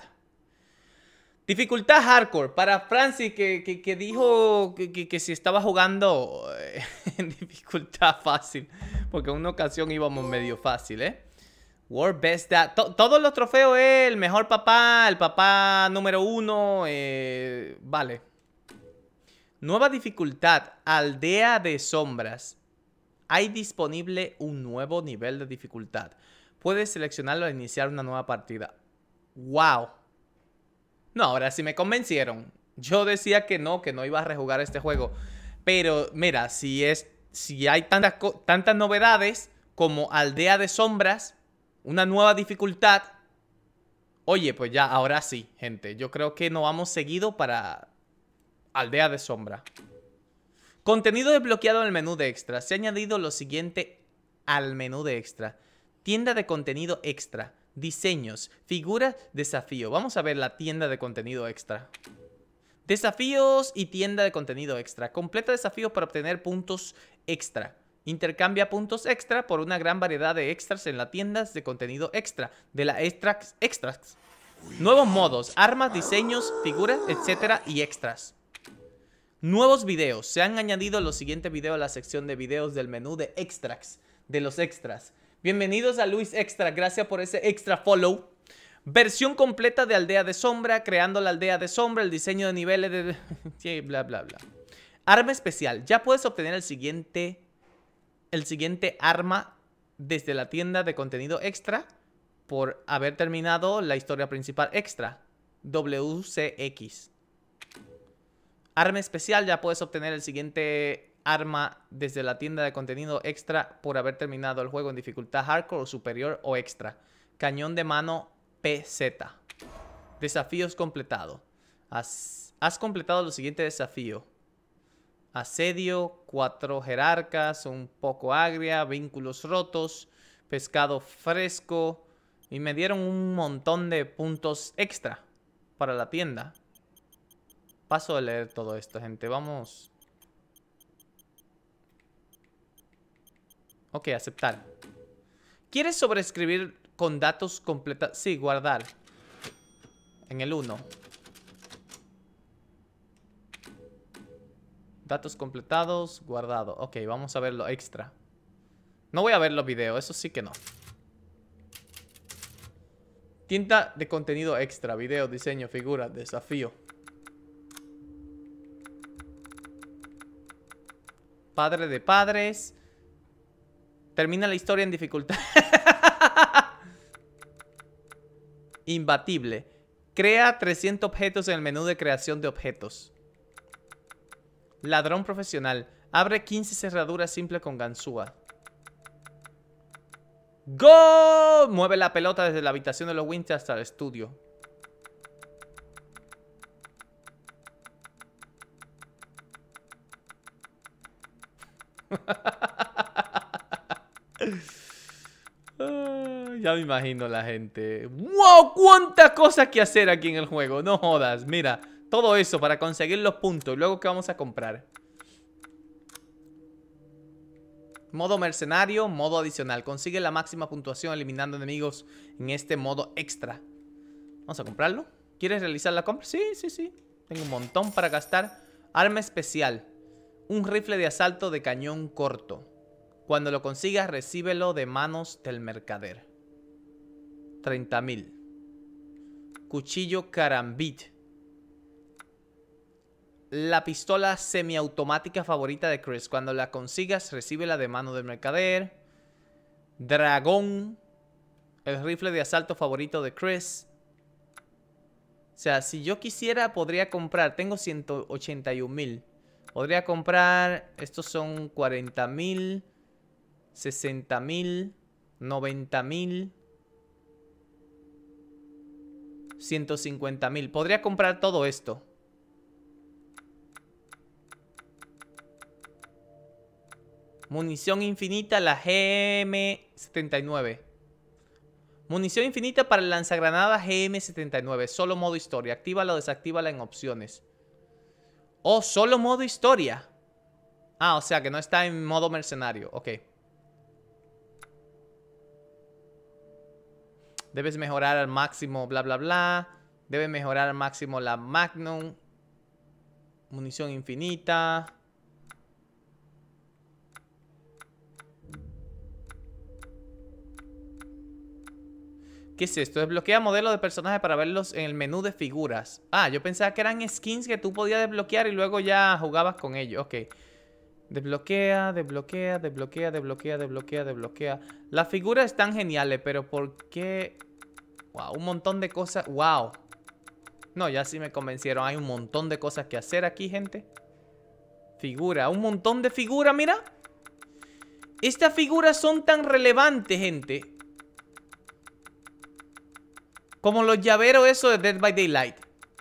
Speaker 1: Dificultad hardcore. Para Francis, que, que, que dijo que, que, que si estaba jugando en dificultad fácil. Porque en una ocasión íbamos medio fácil, ¿eh? World Best Dad. To todos los trofeos es el mejor papá, el papá número uno. Eh, vale. Nueva dificultad. Aldea de sombras. Hay disponible un nuevo nivel de dificultad. Puedes seleccionarlo al iniciar una nueva partida. ¡Wow! No, ahora sí me convencieron. Yo decía que no, que no iba a rejugar este juego. Pero mira, si, es, si hay tantas, tantas novedades como Aldea de sombras... Una nueva dificultad. Oye, pues ya, ahora sí, gente. Yo creo que nos vamos seguido para Aldea de Sombra. Contenido desbloqueado en el menú de extra. Se ha añadido lo siguiente al menú de extra. Tienda de contenido extra. Diseños, figuras, desafío. Vamos a ver la tienda de contenido extra. Desafíos y tienda de contenido extra. Completa desafíos para obtener puntos extra. Intercambia puntos extra por una gran variedad de extras en las tiendas de contenido extra de la Extrax Extras. Nuevos modos, armas, diseños, figuras, etcétera y extras. Nuevos videos. Se han añadido los siguientes videos a la sección de videos del menú de Extras, de los extras. Bienvenidos a Luis Extra. Gracias por ese extra follow. Versión completa de Aldea de Sombra. Creando la Aldea de Sombra. El diseño de niveles de... sí, bla, bla, bla. Arma especial. Ya puedes obtener el siguiente... El siguiente arma desde la tienda de contenido extra. Por haber terminado la historia principal extra. W C X. Arma especial. Ya puedes obtener el siguiente arma desde la tienda de contenido extra por haber terminado el juego en dificultad hardcore o superior o extra. Cañón de mano P Z. Desafíos completados. Has, has completado los siguientes desafíos. Asedio, cuatro jerarcas, un poco agria, vínculos rotos, pescado fresco. Y me dieron un montón de puntos extra para la tienda. Paso de leer todo esto, gente. Vamos. Ok, aceptar. ¿Quieres sobreescribir con datos completados? Sí, guardar. En el uno. Datos completados, guardado. Ok, vamos a ver lo extra. No voy a ver los videos, eso sí que no. Tienda de contenido extra, video, diseño, figuras, desafío. Padre de padres. Termina la historia en dificultad. Imbatible. Crea trescientos objetos en el menú de creación de objetos. Ladrón profesional. Abre quince cerraduras simples con ganzúa. ¡Go! Mueve la pelota desde la habitación de los Winter hasta el estudio. Ah, ya me imagino la gente. ¡Wow! ¡Cuántas cosas que hacer aquí en el juego! No jodas, mira. Todo eso para conseguir los puntos. ¿Y luego qué vamos a comprar? Modo mercenario, modo adicional. Consigue la máxima puntuación eliminando enemigos en este modo extra. Vamos a comprarlo. ¿Quieres realizar la compra? Sí, sí, sí. Tengo un montón para gastar. Arma especial. Un rifle de asalto de cañón corto. Cuando lo consigas, recíbelo de manos del mercader. treinta mil. Cuchillo carambit. La pistola semiautomática favorita de Chris. Cuando la consigas, recíbela de mano del mercader. Dragón. El rifle de asalto favorito de Chris. O sea, si yo quisiera, podría comprar. Tengo ciento ochenta y un mil. Podría comprar. Estos son cuarenta mil. sesenta mil. noventa mil. ciento cincuenta mil. Podría comprar todo esto. Munición infinita, la G M setenta y nueve. Munición infinita para el lanzagranada G M setenta y nueve. Solo modo historia. Actívala o desactívala en opciones. Oh, solo modo historia. Ah, o sea que no está en modo mercenario. Ok. Debes mejorar al máximo, bla, bla, bla. Debes mejorar al máximo la Magnum. Munición infinita. ¿Qué es esto? Desbloquea modelos de personajes para verlos en el menú de figuras. Ah, yo pensaba que eran skins que tú podías desbloquear y luego ya jugabas con ellos. Ok. Desbloquea, desbloquea, desbloquea, desbloquea, desbloquea, desbloquea. Las figuras están geniales, pero ¿por qué? Wow, un montón de cosas. Wow. No, ya sí me convencieron. Hay un montón de cosas que hacer aquí, gente. Figura, un montón de figuras, mira. Estas figuras son tan relevantes, gente. Como los llaveros esos de Dead by Daylight.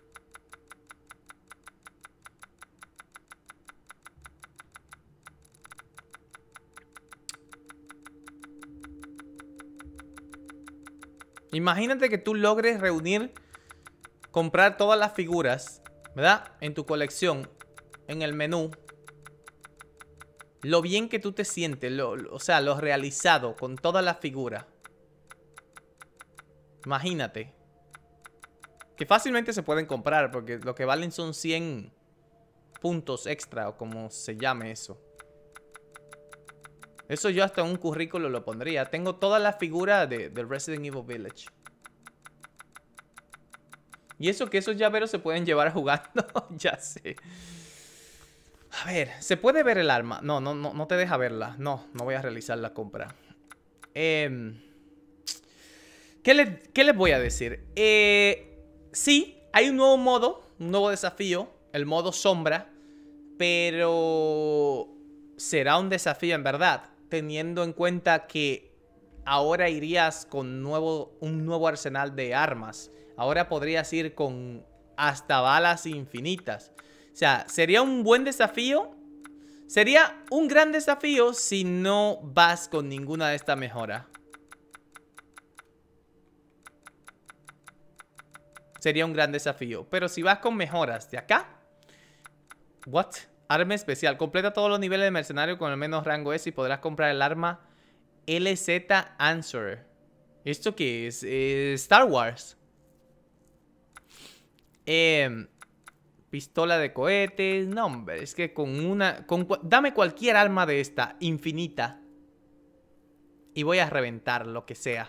Speaker 1: Imagínate que tú logres reunir, comprar todas las figuras, ¿verdad? En tu colección, en el menú. Lo bien que tú te sientes, lo, lo, o sea, lo realizado con todas las figuras. Imagínate. Que fácilmente se pueden comprar porque lo que valen son cien puntos extra o como se llame eso. Eso yo hasta en un currículo lo pondría. Tengo todas las figuras de, de Resident Evil Village. Y eso que esos llaveros se pueden llevar jugando. Ya sé. A ver, ¿se puede ver el arma? No, no, no, no te deja verla. No, no voy a realizar la compra. Eh, ¿qué, le, ¿Qué les voy a decir? Eh, sí, hay un nuevo modo, un nuevo desafío. El modo sombra. Pero será un desafío en verdad. Teniendo en cuenta que ahora irías con nuevo, un nuevo arsenal de armas. Ahora podrías ir con hasta balas infinitas. O sea, sería un buen desafío. Sería un gran desafío si no vas con ninguna de estas mejoras. Sería un gran desafío. Pero si vas con mejoras de acá. What? Arma especial. Completa todos los niveles de mercenario con el menos rango S y podrás comprar el arma L Z Answer. ¿Esto qué es? Eh, Star Wars. Eh, pistola de cohetes. No, hombre. Es que con una... Con, dame cualquier arma de esta. Infinita. Y voy a reventar lo que sea.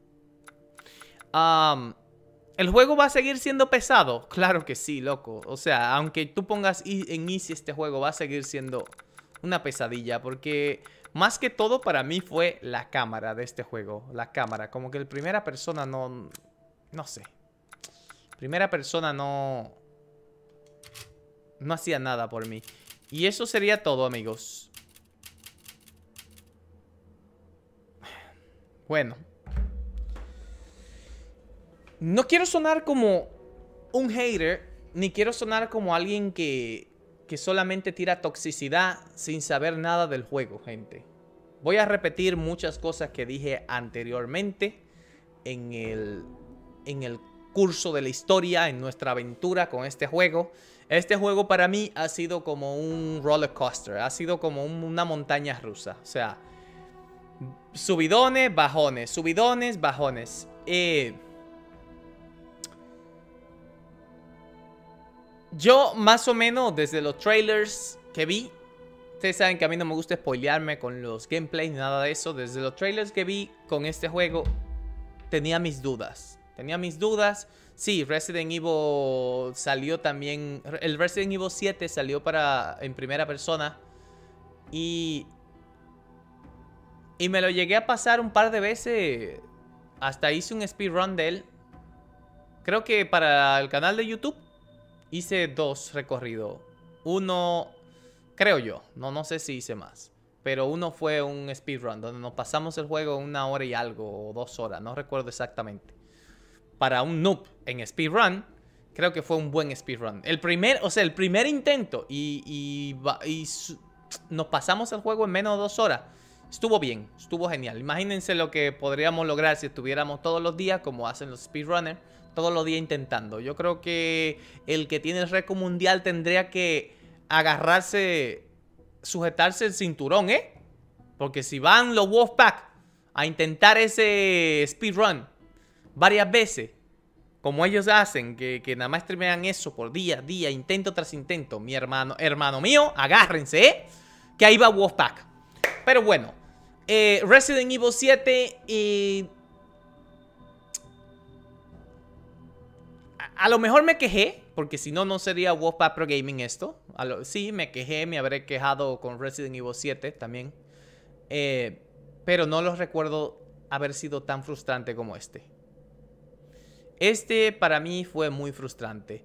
Speaker 1: Um, ¿El juego va a seguir siendo pesado? Claro que sí, loco. O sea, aunque tú pongas en easy este juego, va a seguir siendo una pesadilla. Porque más que todo para mí fue la cámara de este juego. La cámara. Como que el primera persona no... No sé. Primera persona no... No hacía nada por mí. Y eso sería todo, amigos. Bueno. No quiero sonar como un hater. Ni quiero sonar como alguien que... Que solamente tira toxicidad sin saber nada del juego, gente. Voy a repetir muchas cosas que dije anteriormente. En el... En el curso de la historia, en nuestra aventura con este juego. Este juego para mí ha sido como un roller coaster, ha sido como un, una montaña rusa. O sea, subidones, bajones, subidones, bajones. Eh, yo más o menos desde los trailers que vi, ustedes saben que a mí no me gusta spoilearme con los gameplays ni nada de eso. Desde los trailers que vi con este juego tenía mis dudas. Tenía mis dudas. Sí, Resident Evil salió también... El Resident Evil siete salió para en primera persona. Y... Y me lo llegué a pasar un par de veces. Hasta hice un speedrun de él. Creo que para el canal de YouTube hice dos recorridos. Uno... Creo yo. No, no sé si hice más. Pero uno fue un speedrun donde nos pasamos el juego en una hora y algo. O dos horas. No recuerdo exactamente. Para un noob en speedrun, creo que fue un buen speedrun. El primer, o sea, el primer intento y, y, y nos pasamos el juego en menos de dos horas. Estuvo bien, estuvo genial. Imagínense lo que podríamos lograr si estuviéramos todos los días, como hacen los speedrunners, todos los días intentando. Yo creo que el que tiene el récord mundial tendría que agarrarse, sujetarse el cinturón, ¿eh? Porque si van los Wolfpack a intentar ese speedrun varias veces, como ellos hacen, que, que nada más streamean eso por día, día, intento tras intento, mi hermano, hermano mío, agárrense, ¿eh? Que ahí va Wolfpack. Pero bueno, eh, Resident Evil siete, eh, a, a lo mejor me quejé, porque si no, no sería Wolfpack Pro Gaming esto. A lo, sí, me quejé, me habré quejado con Resident Evil siete también. Eh, pero no los recuerdo haber sido tan frustrante como este. Este para mí fue muy frustrante.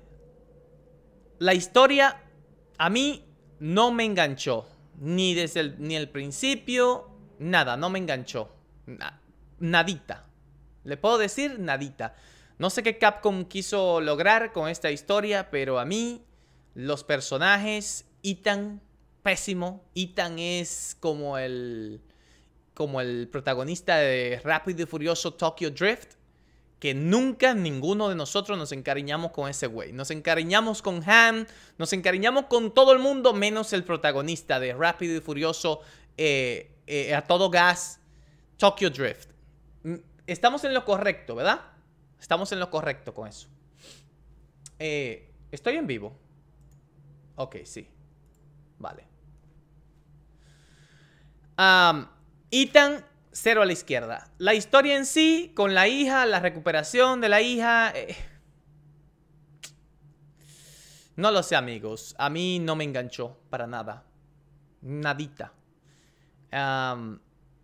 Speaker 1: La historia a mí no me enganchó. Ni desde el, ni el principio, nada, no me enganchó. Na, nadita. Le puedo decir nadita. No sé qué Capcom quiso lograr con esta historia, pero a mí los personajes, Ethan, pésimo. Ethan es como el, como el protagonista de Rápido y Furioso Tokyo Drift. Que nunca ninguno de nosotros nos encariñamos con ese güey. Nos encariñamos con Han, nos encariñamos con todo el mundo, menos el protagonista de Rápido y Furioso eh, eh, a todo gas, Tokyo Drift. Estamos en lo correcto, ¿verdad? Estamos en lo correcto con eso. Eh, ¿Estoy en vivo? Ok, sí. Vale. Um, Ethan, cero a la izquierda. La historia en sí, con la hija, la recuperación de la hija... Eh, no lo sé, amigos. A mí no me enganchó para nada. Nadita. Um,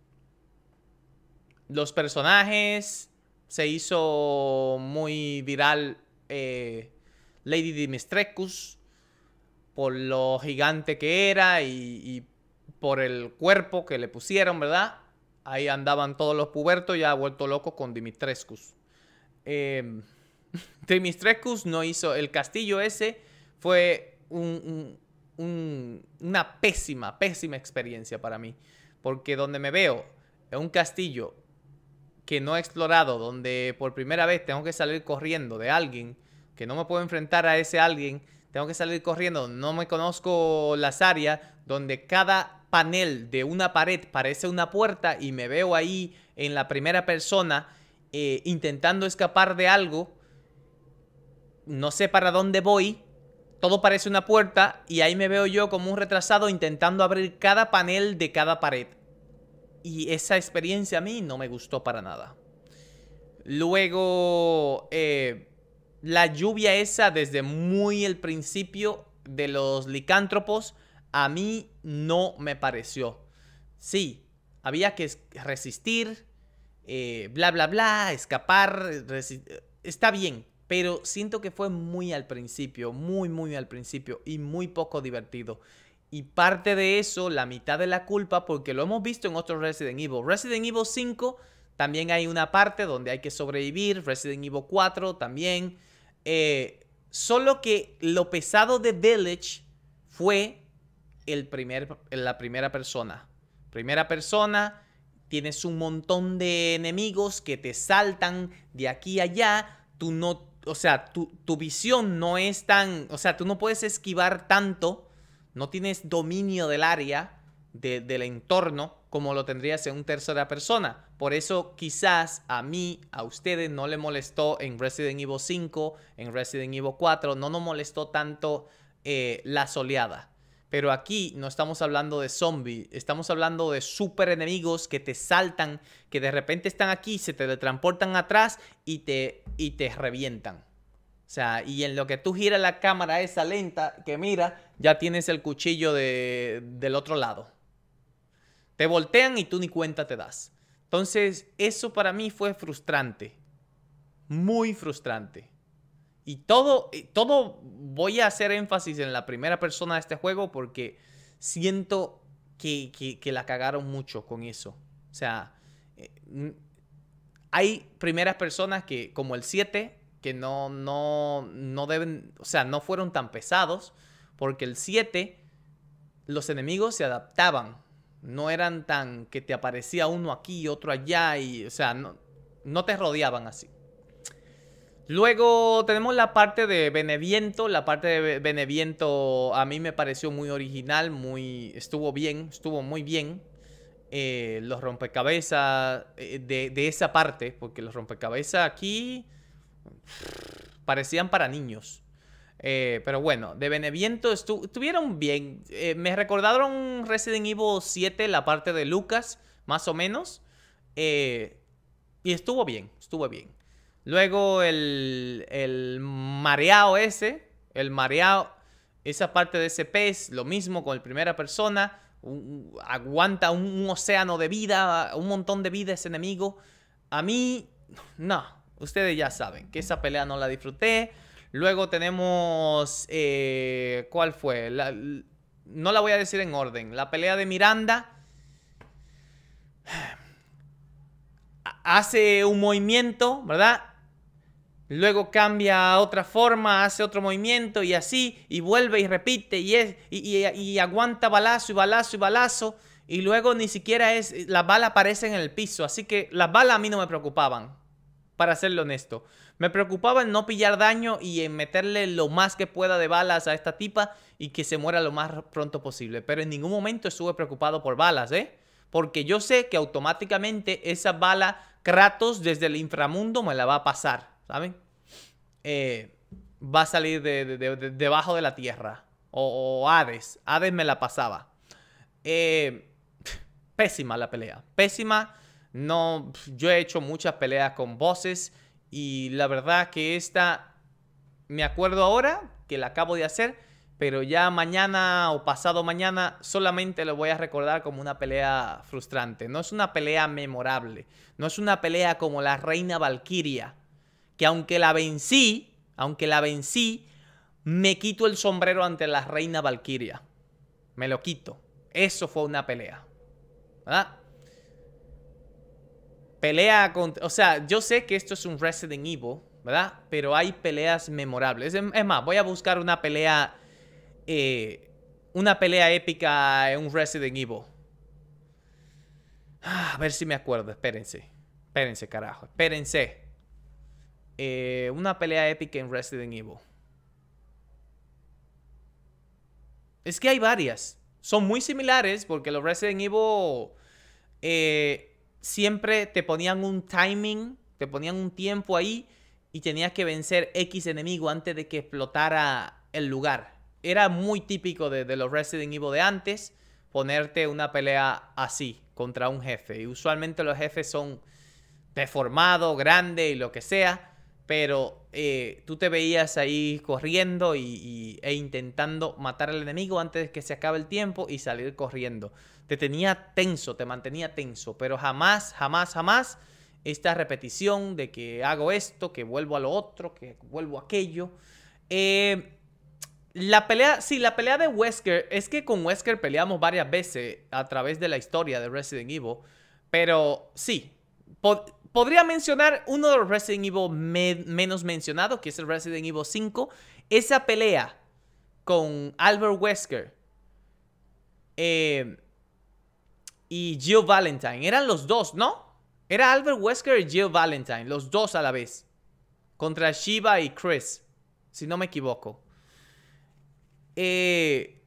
Speaker 1: los personajes... Se hizo muy viral eh, Lady Dimitrescu por lo gigante que era y, y por el cuerpo que le pusieron, ¿verdad? Ahí andaban todos los pubertos ya vuelto locos con Dimitrescu. Eh, Dimitrescu no hizo... El castillo ese fue un, un, un, una pésima, pésima experiencia para mí. Porque donde me veo en un castillo que no he explorado, donde por primera vez tengo que salir corriendo de alguien, que no me puedo enfrentar a ese alguien, tengo que salir corriendo, no me conozco las áreas, donde cada panel de una pared parece una puerta y me veo ahí en la primera persona eh, intentando escapar de algo, no sé para dónde voy, todo parece una puerta y ahí me veo yo como un retrasado intentando abrir cada panel de cada pared. Y esa experiencia a mí no me gustó para nada. Luego, eh, la lluvia esa desde muy el principio de los licántropos, a mí no me pareció. Sí, había que resistir, eh, bla, bla, bla, escapar, está bien. Pero siento que fue muy al principio, muy, muy al principio y muy poco divertido. Y parte de eso, la mitad de la culpa, porque lo hemos visto en otros Resident Evil. Resident Evil cinco también hay una parte donde hay que sobrevivir. Resident Evil cuatro también. Eh, solo que lo pesado de Village fue el primer, la primera persona. Primera persona, tienes un montón de enemigos que te saltan de aquí a allá. Tú no, o sea, tu, tu visión no es tan, o sea, tú no puedes esquivar tanto. No tienes dominio del área, de, del entorno, como lo tendrías en una tercera persona. Por eso quizás a mí, a ustedes no les molestó en Resident Evil cinco, en Resident Evil cuatro, no nos molestó tanto eh, la soleada. Pero aquí no estamos hablando de zombies, estamos hablando de super enemigos que te saltan, que de repente están aquí, se te teletransportan atrás y te, y te revientan. O sea, y en lo que tú giras la cámara esa lenta que mira, ya tienes el cuchillo de, del otro lado. Te voltean y tú ni cuenta te das. Entonces, eso para mí fue frustrante. Muy frustrante. Y todo, todo voy a hacer énfasis en la primera persona de este juego porque siento que, que, que la cagaron mucho con eso. O sea, eh, hay primeras personas que, como el siete... que no, no, no deben, o sea, no fueron tan pesados, porque el siete, los enemigos se adaptaban, no eran tan que te aparecía uno aquí y otro allá, y, o sea, no, no te rodeaban así. Luego tenemos la parte de Beneviento, la parte de Beneviento a mí me pareció muy original, muy, estuvo bien, estuvo muy bien. Eh, los rompecabezas eh, de, de esa parte, porque los rompecabezas aquí... parecían para niños. Eh, pero bueno, de Beneviento estu estuvieron bien. Eh, me recordaron Resident Evil siete, la parte de Lucas, más o menos. Eh, y estuvo bien, estuvo bien. Luego el, el mareado ese, el mareado, esa parte de ese pez, lo mismo con el primera persona. Un, aguanta un, un océano de vida, un montón de vida ese enemigo. A mí, no. Ustedes ya saben que esa pelea no la disfruté. Luego tenemos... Eh, ¿Cuál fue? La, no la voy a decir en orden. La pelea de Miranda. Hace un movimiento, ¿verdad? Luego cambia a otra forma, hace otro movimiento y así. Y vuelve y repite y, es, y, y, y aguanta balazo y balazo y balazo. Y luego ni siquiera es... Las balas aparecen en el piso. Así que las balas a mí no me preocupaban. Para serle honesto, me preocupaba en no pillar daño y en meterle lo más que pueda de balas a esta tipa y que se muera lo más pronto posible. Pero en ningún momento estuve preocupado por balas, ¿eh? Porque yo sé que automáticamente esa bala Kratos desde el inframundo me la va a pasar, ¿saben? Eh, va a salir de, de, de, de debajo de la tierra. O, o Hades. Hades me la pasaba. Eh, pésima la pelea. Pésima. No, yo he hecho muchas peleas con bosses y la verdad que esta, me acuerdo ahora que la acabo de hacer, pero ya mañana o pasado mañana solamente lo voy a recordar como una pelea frustrante. No es una pelea memorable. No es una pelea como la Reina Valkyria, que aunque la vencí, aunque la vencí, me quito el sombrero ante la Reina Valkyria. Me lo quito. Eso fue una pelea, ¿verdad? Pelea contra... O sea, yo sé que esto es un Resident Evil, ¿verdad? Pero hay peleas memorables. Es más, voy a buscar una pelea... Eh, una pelea épica en un Resident Evil. Ah, a ver si me acuerdo. Espérense. Espérense, carajo. Espérense. Eh, una pelea épica en Resident Evil. Es que hay varias. Son muy similares porque los Resident Evil... Eh... Siempre te ponían un timing, te ponían un tiempo ahí y tenías que vencer X enemigo antes de que explotara el lugar. Era muy típico de, de los Resident Evil de antes ponerte una pelea así contra un jefe. Y usualmente los jefes son deformados, grandes y lo que sea, pero eh, tú te veías ahí corriendo y, y, e intentando matar al enemigo antes de que se acabe el tiempo y salir corriendo. Te tenía tenso, te mantenía tenso, pero jamás, jamás, jamás esta repetición de que hago esto, que vuelvo a lo otro, que vuelvo a aquello. Eh, la pelea, sí, la pelea de Wesker, es que con Wesker peleamos varias veces a través de la historia de Resident Evil, pero sí, pod podría mencionar uno de los Resident Evil me menos mencionado, que es el Resident Evil cinco. Esa pelea con Albert Wesker eh, y Jill Valentine, eran los dos, ¿no? Era Albert Wesker y Jill Valentine, los dos a la vez, contra Shiva y Chris, si no me equivoco. Eh,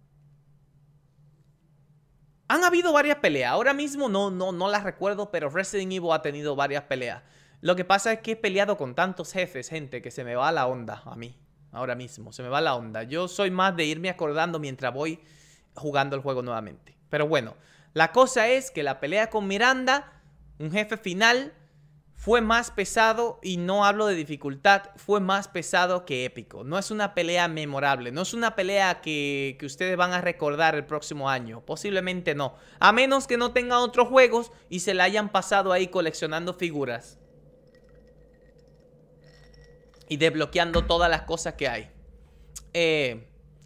Speaker 1: han habido varias peleas. Ahora mismo no, no, no las recuerdo, pero Resident Evil ha tenido varias peleas. Lo que pasa es que he peleado con tantos jefes, gente, que se me va la onda a mí. Ahora mismo, se me va la onda. Yo soy más de irme acordando mientras voy jugando el juego nuevamente. Pero bueno, la cosa es que la pelea con Miranda, un jefe final, fue más pesado, y no hablo de dificultad, fue más pesado que épico. No es una pelea memorable, no es una pelea que, que ustedes van a recordar el próximo año. Posiblemente no, a menos que no tengan otros juegos y se la hayan pasado ahí coleccionando figuras y desbloqueando todas las cosas que hay. Eh,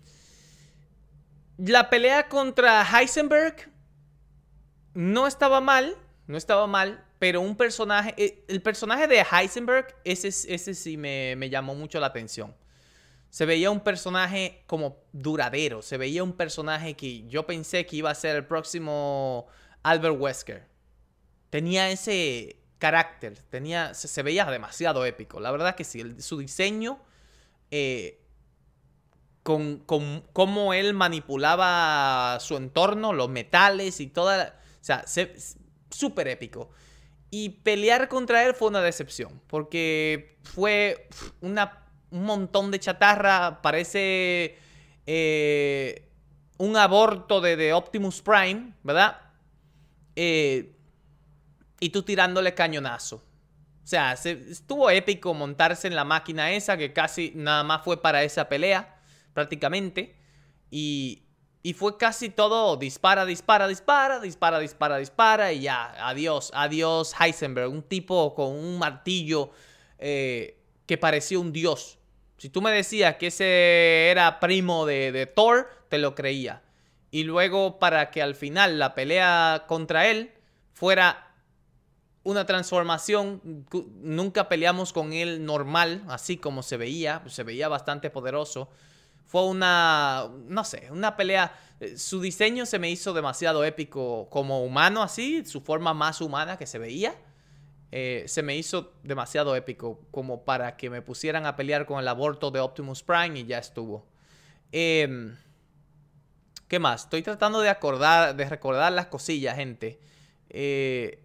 Speaker 1: la pelea contra Heisenberg no estaba mal, no estaba mal. Pero un personaje, el personaje de Heisenberg, ese, ese sí me, me llamó mucho la atención. Se veía un personaje como duradero. Se veía un personaje que yo pensé que iba a ser el próximo Albert Wesker. Tenía ese carácter, tenía, se, se veía demasiado épico. La verdad que sí, el, su diseño, eh, con, con cómo él manipulaba su entorno, los metales y toda... O sea, súper épico. Y pelear contra él fue una decepción, porque fue una, un montón de chatarra. Parece eh, un aborto de, de Optimus Prime, ¿verdad? Eh, y tú tirándole cañonazo. O sea, se, estuvo épico montarse en la máquina esa, que casi nada más fue para esa pelea, prácticamente. Y... Y fue casi todo dispara, dispara, dispara, dispara, dispara, dispara. Y ya, adiós, adiós Heisenberg. Un tipo con un martillo eh, que parecía un dios. Si tú me decías que ese era primo de, de Thor, te lo creía. Y luego para que al final la pelea contra él fuera una transformación. Nunca peleamos con él normal, así como se veía. Se veía bastante poderoso. Fue una, no sé, una pelea. Su diseño se me hizo demasiado épico como humano, así. Su forma más humana que se veía. Eh, se me hizo demasiado épico como para que me pusieran a pelear con el aborto de Optimus Prime y ya estuvo. Eh, ¿Qué más? Estoy tratando de acordar, de recordar las cosillas, gente. Eh,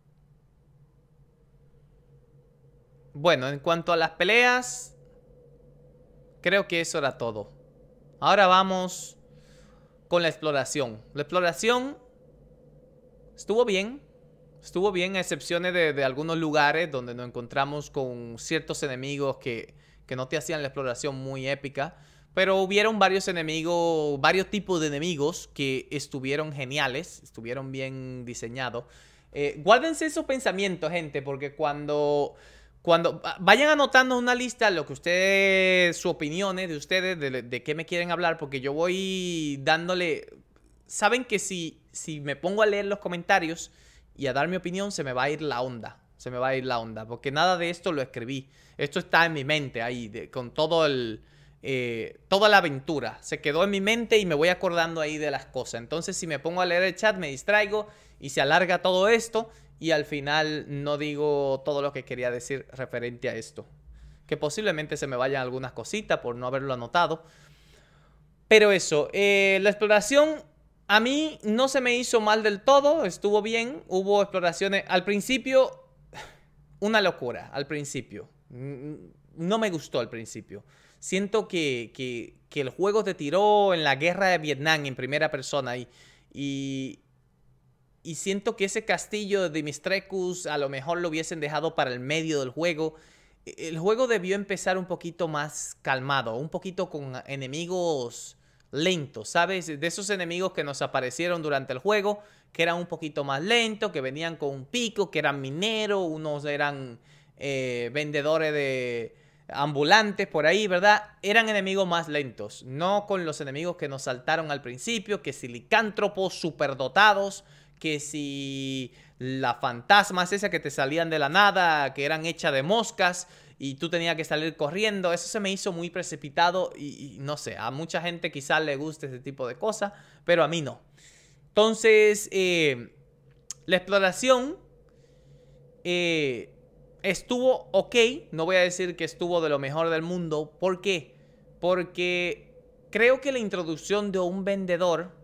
Speaker 1: bueno, en cuanto a las peleas... Creo que eso era todo. Ahora vamos con la exploración. La exploración estuvo bien. Estuvo bien, a excepciones de, de algunos lugares donde nos encontramos con ciertos enemigos que, que no te hacían la exploración muy épica. Pero hubieron varios enemigos, varios tipos de enemigos que estuvieron geniales, estuvieron bien diseñados. Eh, guárdense esos pensamientos, gente, porque cuando, cuando vayan anotando una lista lo que ustedes, sus opiniones de ustedes, de, de qué me quieren hablar, porque yo voy dándole... Saben que si, si me pongo a leer los comentarios y a dar mi opinión, se me va a ir la onda. Se me va a ir la onda. Porque nada de esto lo escribí. Esto está en mi mente ahí. De, con todo el... Eh, toda la aventura. Se quedó en mi mente y me voy acordando ahí de las cosas. Entonces si me pongo a leer el chat me distraigo y se alarga todo esto. Y al final no digo todo lo que quería decir referente a esto. Que posiblemente se me vayan algunas cositas por no haberlo anotado. Pero eso. Eh, la exploración... A mí no se me hizo mal del todo, estuvo bien, hubo exploraciones. Al principio, una locura, al principio. No me gustó al principio. Siento que, que, que el juego te tiró en la guerra de Vietnam en primera persona y, y, y siento que ese castillo de Dimitrescu a lo mejor lo hubiesen dejado para el medio del juego. El juego debió empezar un poquito más calmado, un poquito con enemigos... lentos, ¿sabes? De esos enemigos que nos aparecieron durante el juego, que eran un poquito más lentos, que venían con un pico, que eran mineros, unos eran eh, vendedores de ambulantes por ahí, ¿verdad? Eran enemigos más lentos, no con los enemigos que nos saltaron al principio, que si licántropos superdotados, que si las fantasmas esas que te salían de la nada, que eran hechas de moscas, y tú tenías que salir corriendo. Eso se me hizo muy precipitado y, y no sé, a mucha gente quizás le guste ese tipo de cosas, pero a mí no. Entonces, eh, la exploración eh, estuvo ok. No voy a decir que estuvo de lo mejor del mundo. ¿Por qué? Porque creo que la introducción de un vendedor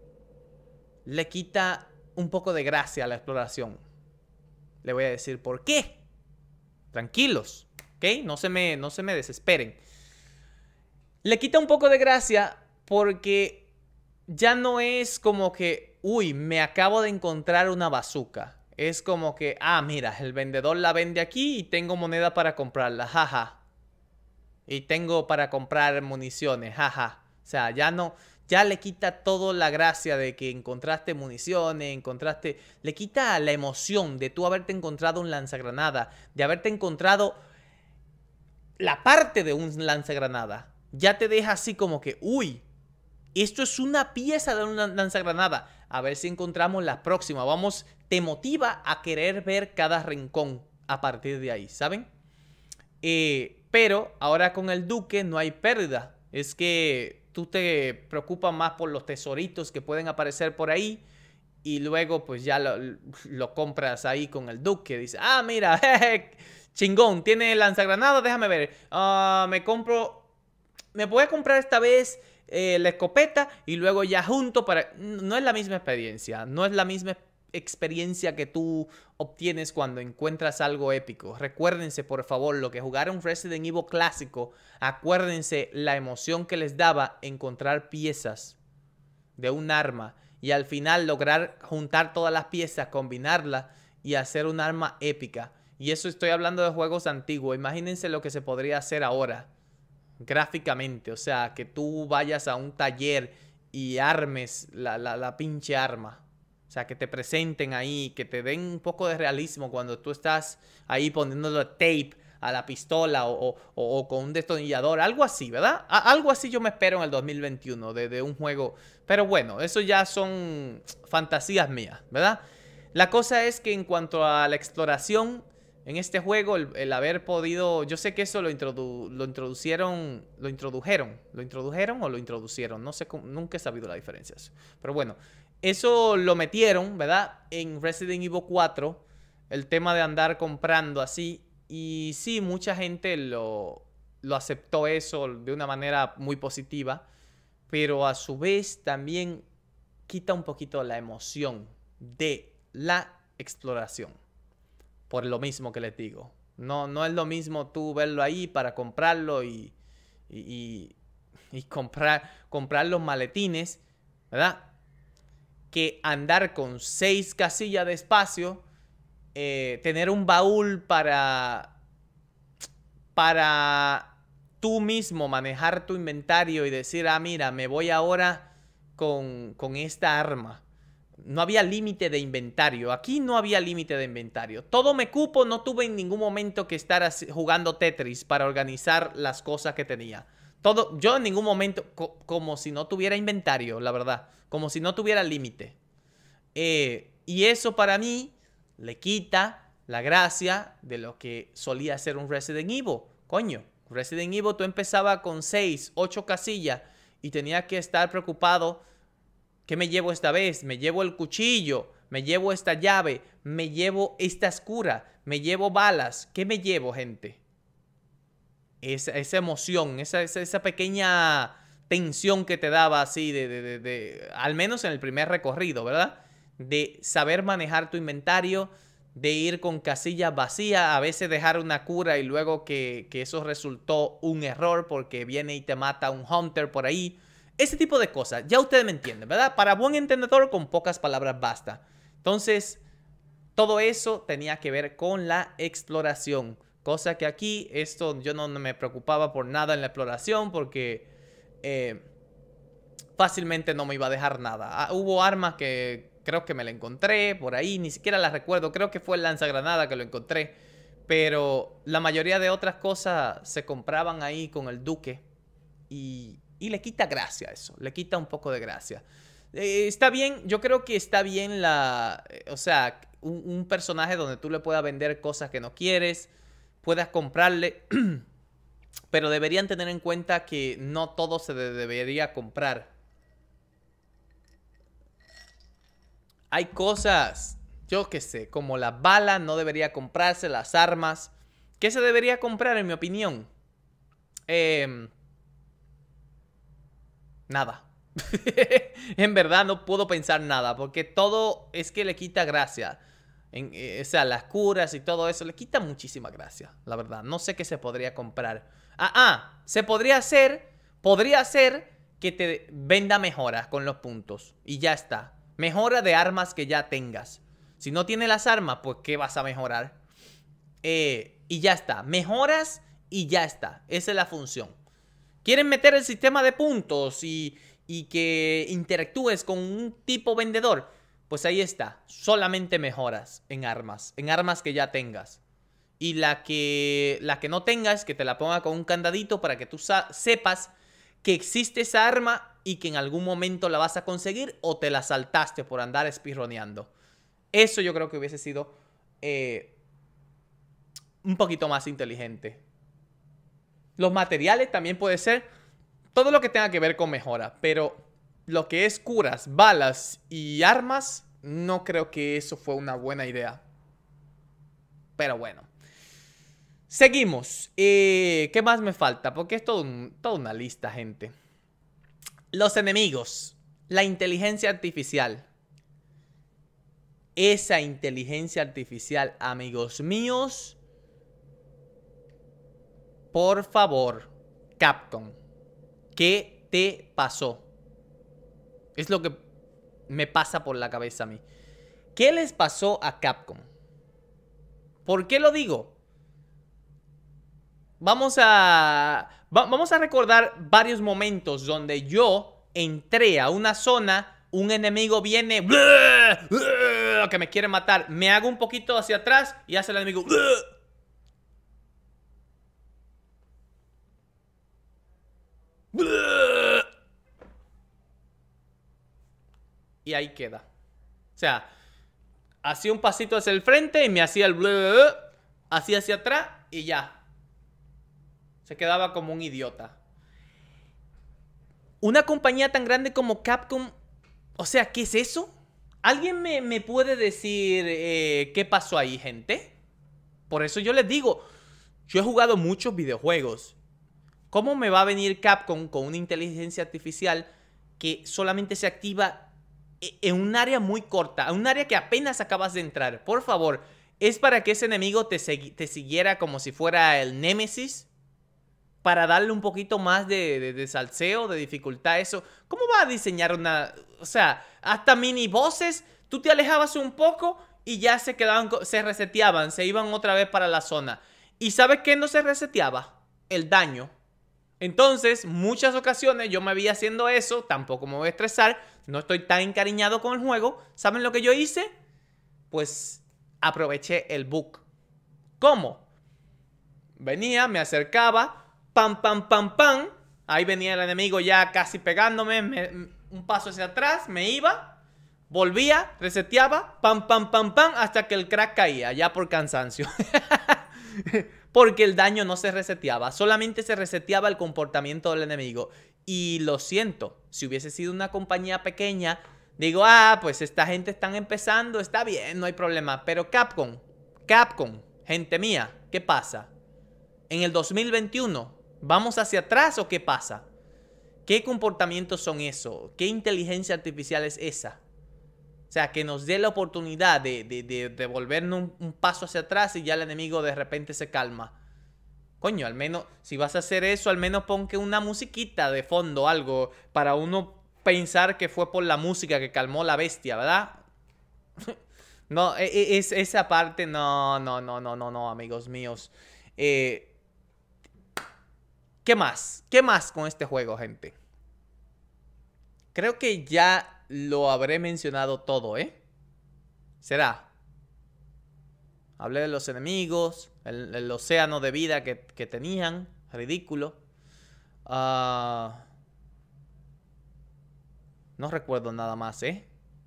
Speaker 1: le quita un poco de gracia a la exploración. Le voy a decir por qué. Tranquilos. ¿Ok? No se me, no se me desesperen. Le quita un poco de gracia porque ya no es como que, uy, me acabo de encontrar una bazooka. Es como que, ah, mira, el vendedor la vende aquí y tengo moneda para comprarla, jaja. Y tengo para comprar municiones, jaja. O sea, ya no, ya le quita toda la gracia de que encontraste municiones, encontraste... Le quita la emoción de tú haberte encontrado un lanzagranada, de haberte encontrado... la parte de un lanzagranada. Ya te deja así como que, uy, esto es una pieza de un lanzagranada. A ver si encontramos la próxima. Vamos, te motiva a querer ver cada rincón a partir de ahí, ¿saben? Eh, pero ahora con el Duque no hay pérdida. Es que tú te preocupas más por los tesoritos que pueden aparecer por ahí. Y luego pues ya lo, lo compras ahí con el Duque. Dice, ah, mira, jeje. Chingón, tiene lanzagranada, déjame ver. Uh, me compro... Me voy a comprar esta vez eh, la escopeta y luego ya junto para... No es la misma experiencia. No es la misma experiencia que tú obtienes cuando encuentras algo épico. Recuérdense, por favor, lo que jugaron Resident Evil clásico. Acuérdense la emoción que les daba encontrar piezas de un arma. Y al final lograr juntar todas las piezas, combinarlas y hacer un arma épica. Y eso estoy hablando de juegos antiguos. Imagínense lo que se podría hacer ahora. Gráficamente. O sea, que tú vayas a un taller y armes la, la, la pinche arma. O sea, que te presenten ahí. Que te den un poco de realismo cuando tú estás ahí poniéndole tape a la pistola. O, o, o con un destornillador. Algo así, ¿verdad? A, algo así yo me espero en el dos mil veintiuno. De, de un juego. Pero bueno, eso ya son fantasías mías, ¿verdad? La cosa es que en cuanto a la exploración... En este juego, el, el haber podido... Yo sé que eso lo, introdu, lo introducieron... Lo introdujeron. ¿Lo introdujeron o lo introducieron? No sé, nunca he sabido la diferencia. Pero bueno, eso lo metieron, ¿verdad? En Resident Evil cuatro. El tema de andar comprando así. Y sí, mucha gente lo, lo aceptó eso de una manera muy positiva. Pero a su vez también quita un poquito la emoción de la exploración. Por lo mismo que les digo. No, no es lo mismo tú verlo ahí para comprarlo y, y, y, y comprar, comprar los maletines, ¿verdad? que andar con seis casillas de espacio, eh, tener un baúl para, para tú mismo manejar tu inventario y decir, ah, mira, me voy ahora con, con esta arma. No había límite de inventario. Aquí no había límite de inventario. Todo me cupo, no tuve en ningún momento que estar así, jugando Tetris para organizar las cosas que tenía. Todo, yo en ningún momento, co como si no tuviera inventario, la verdad. Como si no tuviera límite. Eh, y eso para mí le quita la gracia de lo que solía ser un Resident Evil. Coño, Resident Evil tú empezabas con seis, ocho casillas y tenías que estar preocupado. ¿Qué me llevo esta vez? Me llevo el cuchillo, me llevo esta llave, me llevo esta escura, me llevo balas. ¿Qué me llevo, gente? Esa, esa emoción, esa, esa, esa pequeña tensión que te daba así, de, de, de, de, al menos en el primer recorrido, ¿verdad? De saber manejar tu inventario, de ir con casillas vacías, a veces dejar una cura y luego que, que eso resultó un error porque viene y te mata un hunter por ahí. Ese tipo de cosas, ya ustedes me entienden, ¿verdad? Para buen entendedor, con pocas palabras basta. Entonces, todo eso tenía que ver con la exploración. Cosa que aquí, esto yo no me preocupaba por nada en la exploración porque eh, fácilmente no me iba a dejar nada. Ah, hubo armas que creo que me la encontré por ahí, ni siquiera las recuerdo. Creo que fue el lanzagranada que lo encontré. Pero la mayoría de otras cosas se compraban ahí con el duque y... Y le quita gracia eso, le quita un poco de gracia. Eh, está bien, yo creo que está bien la... Eh, o sea, un, un personaje donde tú le puedas vender cosas que no quieres, puedas comprarle, pero deberían tener en cuenta que no todo se de debería comprar. Hay cosas, yo qué sé, como las balas no debería comprarse, las armas. ¿Qué se debería comprar en mi opinión? Eh... Nada. En verdad no puedo pensar nada porque todo es que le quita gracia. En, eh, o sea, las curas y todo eso le quita muchísima gracia, la verdad. No sé qué se podría comprar. Ah, ah, se podría hacer, podría ser que te venda mejoras con los puntos y ya está. Mejora de armas que ya tengas. Si no tienes las armas, pues ¿qué vas a mejorar? Eh, y ya está. Mejoras y ya está. Esa es la función. ¿Quieren meter el sistema de puntos y, y que interactúes con un tipo vendedor? Pues ahí está. Solamente mejoras en armas. En armas que ya tengas. Y la que, la que no tengas, que te la ponga con un candadito para que tú sepas que existe esa arma y que en algún momento la vas a conseguir o te la saltaste por andar espirroneando. Eso yo creo que hubiese sido eh, un poquito más inteligente. Los materiales también puede ser todo lo que tenga que ver con mejora. Pero lo que es curas, balas y armas, no creo que eso fue una buena idea. Pero bueno. Seguimos. Eh, ¿Qué más me falta? Porque es todo un, toda una lista, gente. Los enemigos. La inteligencia artificial. Esa inteligencia artificial, amigos míos... Por favor, Capcom, ¿qué te pasó? Es lo que me pasa por la cabeza a mí. ¿Qué les pasó a Capcom? ¿Por qué lo digo? Vamos a, va, vamos a recordar varios momentos donde yo entré a una zona, un enemigo viene, ¡bleh! ¡bleh! Que me quiere matar. Me hago un poquito hacia atrás y hace el enemigo, ¡bleh! Y ahí queda. O sea, hacía un pasito hacia el frente y me hacía el bleh, hacía hacia atrás y ya. Se quedaba como un idiota. Una compañía tan grande como Capcom, o sea, ¿qué es eso? ¿Alguien me, me puede decir eh, qué pasó ahí, gente? Por eso yo les digo, yo he jugado muchos videojuegos. ¿Cómo me va a venir Capcom con una inteligencia artificial que solamente se activa en un área muy corta, en un área que apenas acabas de entrar? Por favor, ¿es para que ese enemigo te, te siguiera como si fuera el Némesis? ¿Para darle un poquito más de, de, de salseo, de dificultad a eso? ¿Cómo va a diseñar una, O sea, hasta mini bosses, tú te alejabas un poco y ya se quedaban, se reseteaban, se iban otra vez para la zona. ¿Y sabes qué no se reseteaba? El daño. Entonces, muchas ocasiones yo me vi haciendo eso, tampoco me voy a estresar, no estoy tan encariñado con el juego. ¿Saben lo que yo hice? Pues aproveché el bug. ¿Cómo? Venía, me acercaba, pam, pam, pam, pam. Ahí venía el enemigo ya casi pegándome, me, un paso hacia atrás, me iba, volvía, reseteaba, pam, pam, pam, pam, hasta que el crack caía, ya por cansancio. Porque el daño no se reseteaba, solamente se reseteaba el comportamiento del enemigo. Y lo siento, si hubiese sido una compañía pequeña, digo, ah, pues esta gente están empezando, está bien, no hay problema. Pero Capcom, Capcom, gente mía, ¿qué pasa? En el dos mil veintiuno, ¿vamos hacia atrás o qué pasa? ¿Qué comportamientos son esos? ¿Qué inteligencia artificial es esa? O sea, que nos dé la oportunidad de, de, de, de volvernos un, un paso hacia atrás y ya el enemigo de repente se calma. Coño, al menos, si vas a hacer eso, al menos pon que una musiquita de fondo, algo, para uno pensar que fue por la música que calmó la bestia, ¿verdad? No, es, esa parte, no, no, no, no, no, no, amigos míos. Eh, ¿Qué más? ¿Qué más con este juego, gente? Creo que ya lo habré mencionado todo, ¿eh? ¿Será? Hablé de los enemigos, el, el océano de vida que, que tenían, ridículo. Uh, no recuerdo nada más, ¿eh?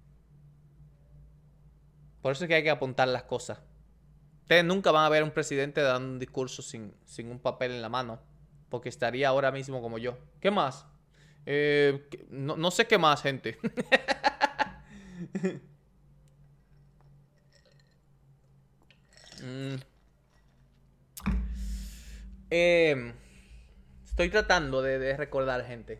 Speaker 1: Por eso es que hay que apuntar las cosas. Ustedes nunca van a ver a un presidente dando un discurso sin, sin un papel en la mano. Porque estaría ahora mismo como yo. ¿Qué más? Eh, no, no sé qué más, gente. mm. eh, estoy tratando de, de recordar, gente.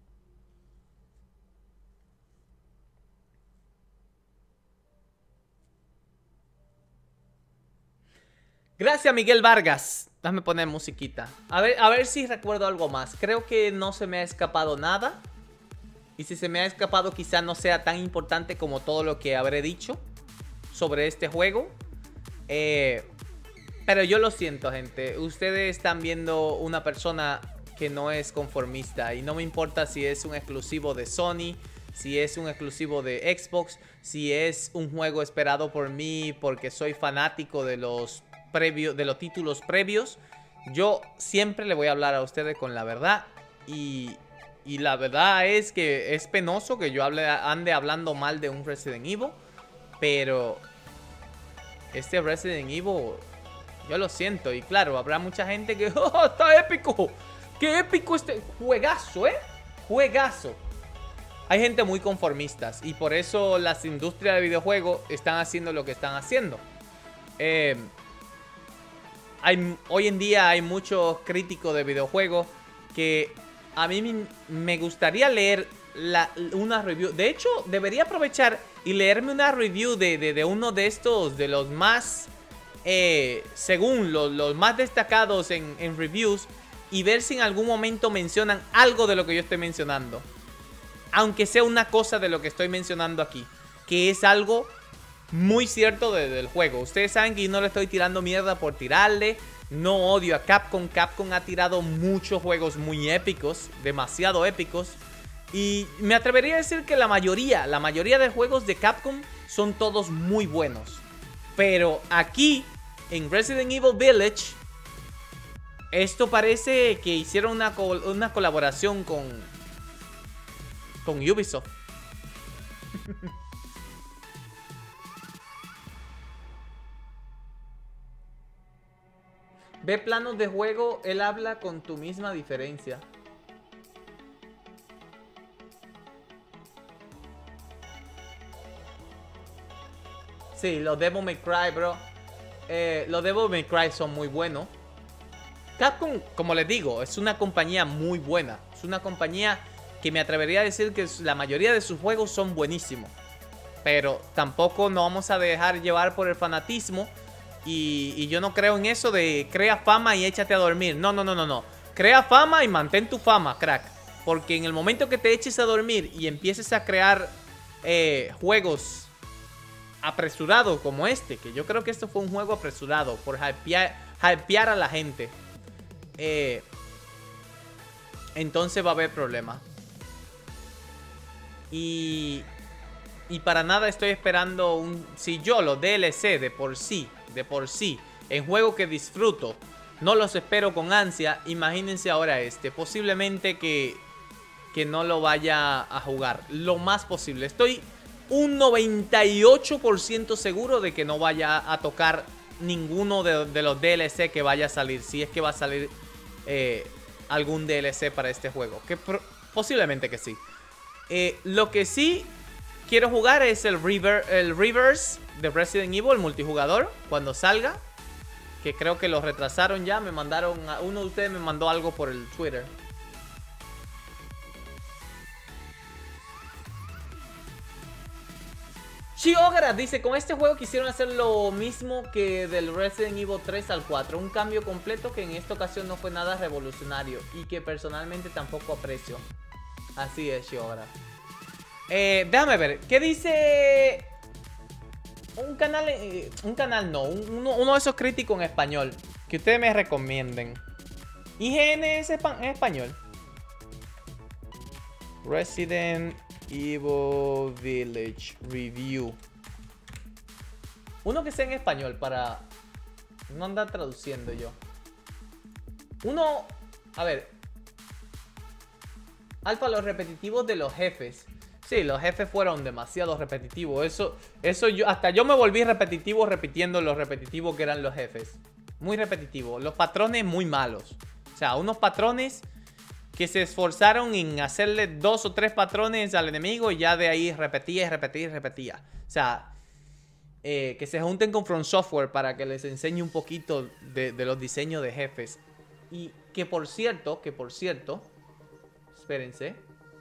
Speaker 1: Gracias, Miguel Vargas. Déjame poner musiquita. A ver, a ver si recuerdo algo más. Creo que no se me ha escapado nada. Y si se me ha escapado, quizá no sea tan importante como todo lo que habré dicho sobre este juego. Eh, pero yo lo siento, gente. Ustedes están viendo una persona que no es conformista. Y no me importa si es un exclusivo de Sony, si es un exclusivo de Xbox, si es un juego esperado por mí porque soy fanático de los... Previo, de los títulos previos. Yo siempre le voy a hablar a ustedes con la verdad. Y, y la verdad es que es penoso que yo hable, ande hablando mal de un Resident Evil. Pero este Resident Evil, yo lo siento. Y claro, habrá mucha gente que ¡oh, está épico! ¡Qué épico este juegazo, eh! Juegazo. Hay gente muy conformistas. Y por eso las industrias de videojuegos están haciendo lo que están haciendo. Eh... Hay, hoy en día hay muchos críticos de videojuegos que a mí me gustaría leer la, una review. De hecho, debería aprovechar y leerme una review de, de, de uno de estos, de los más, eh, según los, los más destacados en, en reviews, y ver si en algún momento mencionan algo de lo que yo estoy mencionando. Aunque sea una cosa de lo que estoy mencionando aquí, que es algo... muy cierto de, del juego. Ustedes saben que yo no le estoy tirando mierda por tirarle. No odio a Capcom. Capcom ha tirado muchos juegos muy épicos. Demasiado épicos. Y me atrevería a decir que la mayoría, la mayoría de juegos de Capcom son todos muy buenos. Pero aquí, en Resident Evil Village, esto parece que hicieron una, co una colaboración con, con Ubisoft. Ve planos de juego, él habla con tu misma diferencia. Sí, los Devil May Cry, bro. Eh, los Devil May Cry son muy buenos. Capcom, como les digo, es una compañía muy buena. Es una compañía que me atrevería a decir que la mayoría de sus juegos son buenísimos. Pero tampoco nos vamos a dejar llevar por el fanatismo. Y, y yo no creo en eso de crea fama y échate a dormir. No, no, no, no, no. Crea fama y mantén tu fama, crack. Porque en el momento que te eches a dormir y empieces a crear eh, juegos apresurados como este, que yo creo que esto fue un juego apresurado por hypear, hypear a la gente, eh, entonces va a haber problemas. Y, y para nada estoy esperando un... Si yo los D L C de por sí, de por sí, en juegos que disfruto, no los espero con ansia, imagínense ahora este. Posiblemente que, que no lo vaya a jugar. Lo más posible. Estoy un noventa y ocho por ciento seguro de que no vaya a tocar ninguno de, de los D L C que vaya a salir. Si es que va a salir eh, algún D L C para este juego. Que posiblemente que sí. Eh, lo que sí quiero jugar es el, River, el Reverse de Resident Evil, el multijugador, cuando salga. Que creo que lo retrasaron ya. Me mandaron, uno de ustedes me mandó algo por el Twitter. Shiogara dice, con este juego quisieron hacer lo mismo que del Resident Evil tres al cuatro. Un cambio completo que en esta ocasión no fue nada revolucionario. Y que personalmente tampoco aprecio. Así es, Shiogara. Eh, déjame ver. ¿Qué dice un canal? Eh, un canal no. Un, uno, uno de esos críticos en español. Que ustedes me recomienden. I G N es en español. Resident Evil Village Review. Uno que sea en español para no andar traduciendo yo. Uno... A ver... Alfa, los repetitivos de los jefes. Sí, los jefes fueron demasiado repetitivos. Eso, eso yo, hasta yo me volví repetitivo repitiendo los repetitivos que eran los jefes. Muy repetitivos. Los patrones muy malos. O sea, unos patrones que se esforzaron en hacerle dos o tres patrones al enemigo y ya de ahí repetía y repetía y repetía. O sea, eh, que se junten con From Software para que les enseñe un poquito de, de los diseños de jefes. Y que por cierto, que por cierto... Espérense.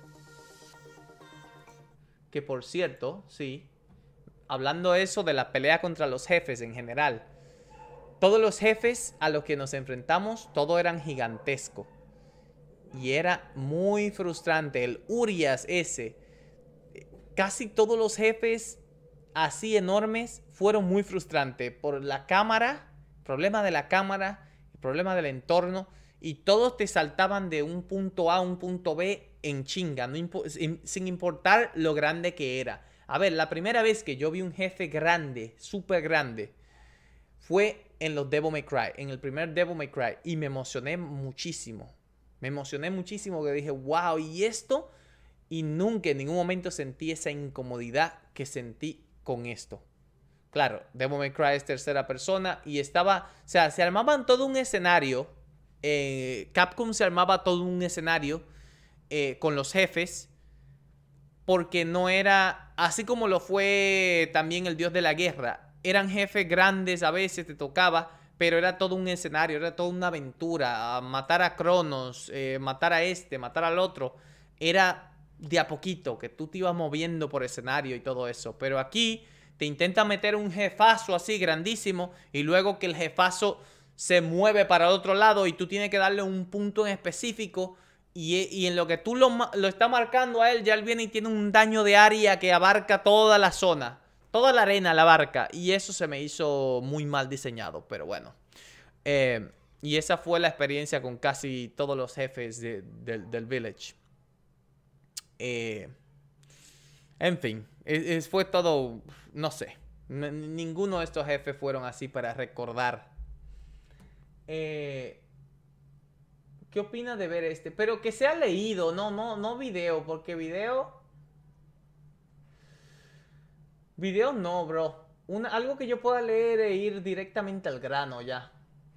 Speaker 1: Que por cierto, sí. Hablando eso de la pelea contra los jefes en general. Todos los jefes a los que nos enfrentamos, todos eran gigantescos. Y era muy frustrante. El Urias ese. Casi todos los jefes así enormes fueron muy frustrantes. Por la cámara, problema de la cámara, el problema del entorno. Y todos te saltaban de un punto A a un punto B en chinga, no impo sin, sin importar lo grande que era. A ver, la primera vez que yo vi un jefe grande, súper grande, fue en los Devil May Cry, en el primer Devil May Cry. Y me emocioné muchísimo. Me emocioné muchísimo que dije, wow, ¿y esto? Y nunca en ningún momento sentí esa incomodidad que sentí con esto. Claro, Devil May Cry es tercera persona y estaba, o sea, se armaban todo un escenario. Eh, Capcom se armaba todo un escenario eh, con los jefes, porque no era así como lo fue también el Dios de la Guerra. Eran jefes grandes, a veces te tocaba, pero era todo un escenario, era toda una aventura. Matar a Cronos, eh, matar a este, matar al otro, era de a poquito que tú te ibas moviendo por escenario y todo eso. Pero aquí te intenta meter un jefazo así grandísimo y luego que el jefazo se mueve para el otro lado y tú tienes que darle un punto en específico y, y en lo que tú lo, lo estás marcando a él, ya él viene y tiene un daño de área que abarca toda la zona. Toda la arena la abarca y eso se me hizo muy mal diseñado, pero bueno. Eh, y esa fue la experiencia con casi todos los jefes de, de, del Village. Eh, en fin, es, es, fue todo, no sé. N ninguno de estos jefes fueron así para recordar. Eh, ¿Qué opinas de ver este? Pero que sea leído, no, no, no video, porque video... Video no, bro. Una, algo que yo pueda leer e ir directamente al grano ya.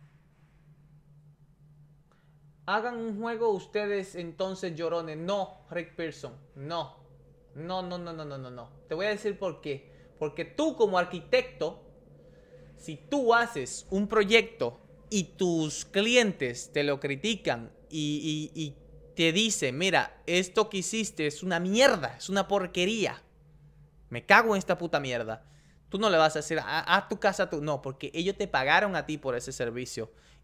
Speaker 1: Hagan un juego ustedes entonces, llorones. No, Rick Pearson, no. No, no, no, no, no, no, no. Te voy a decir por qué. Porque tú como arquitecto, si tú haces un proyecto y tus clientes te lo critican y, y, y te dicen, mira, esto que hiciste es una mierda, es una porquería. Me cago en esta puta mierda. Tú no le vas a decir, a, a tu casa, tú. No, porque ellos te pagaron a ti por ese servicio.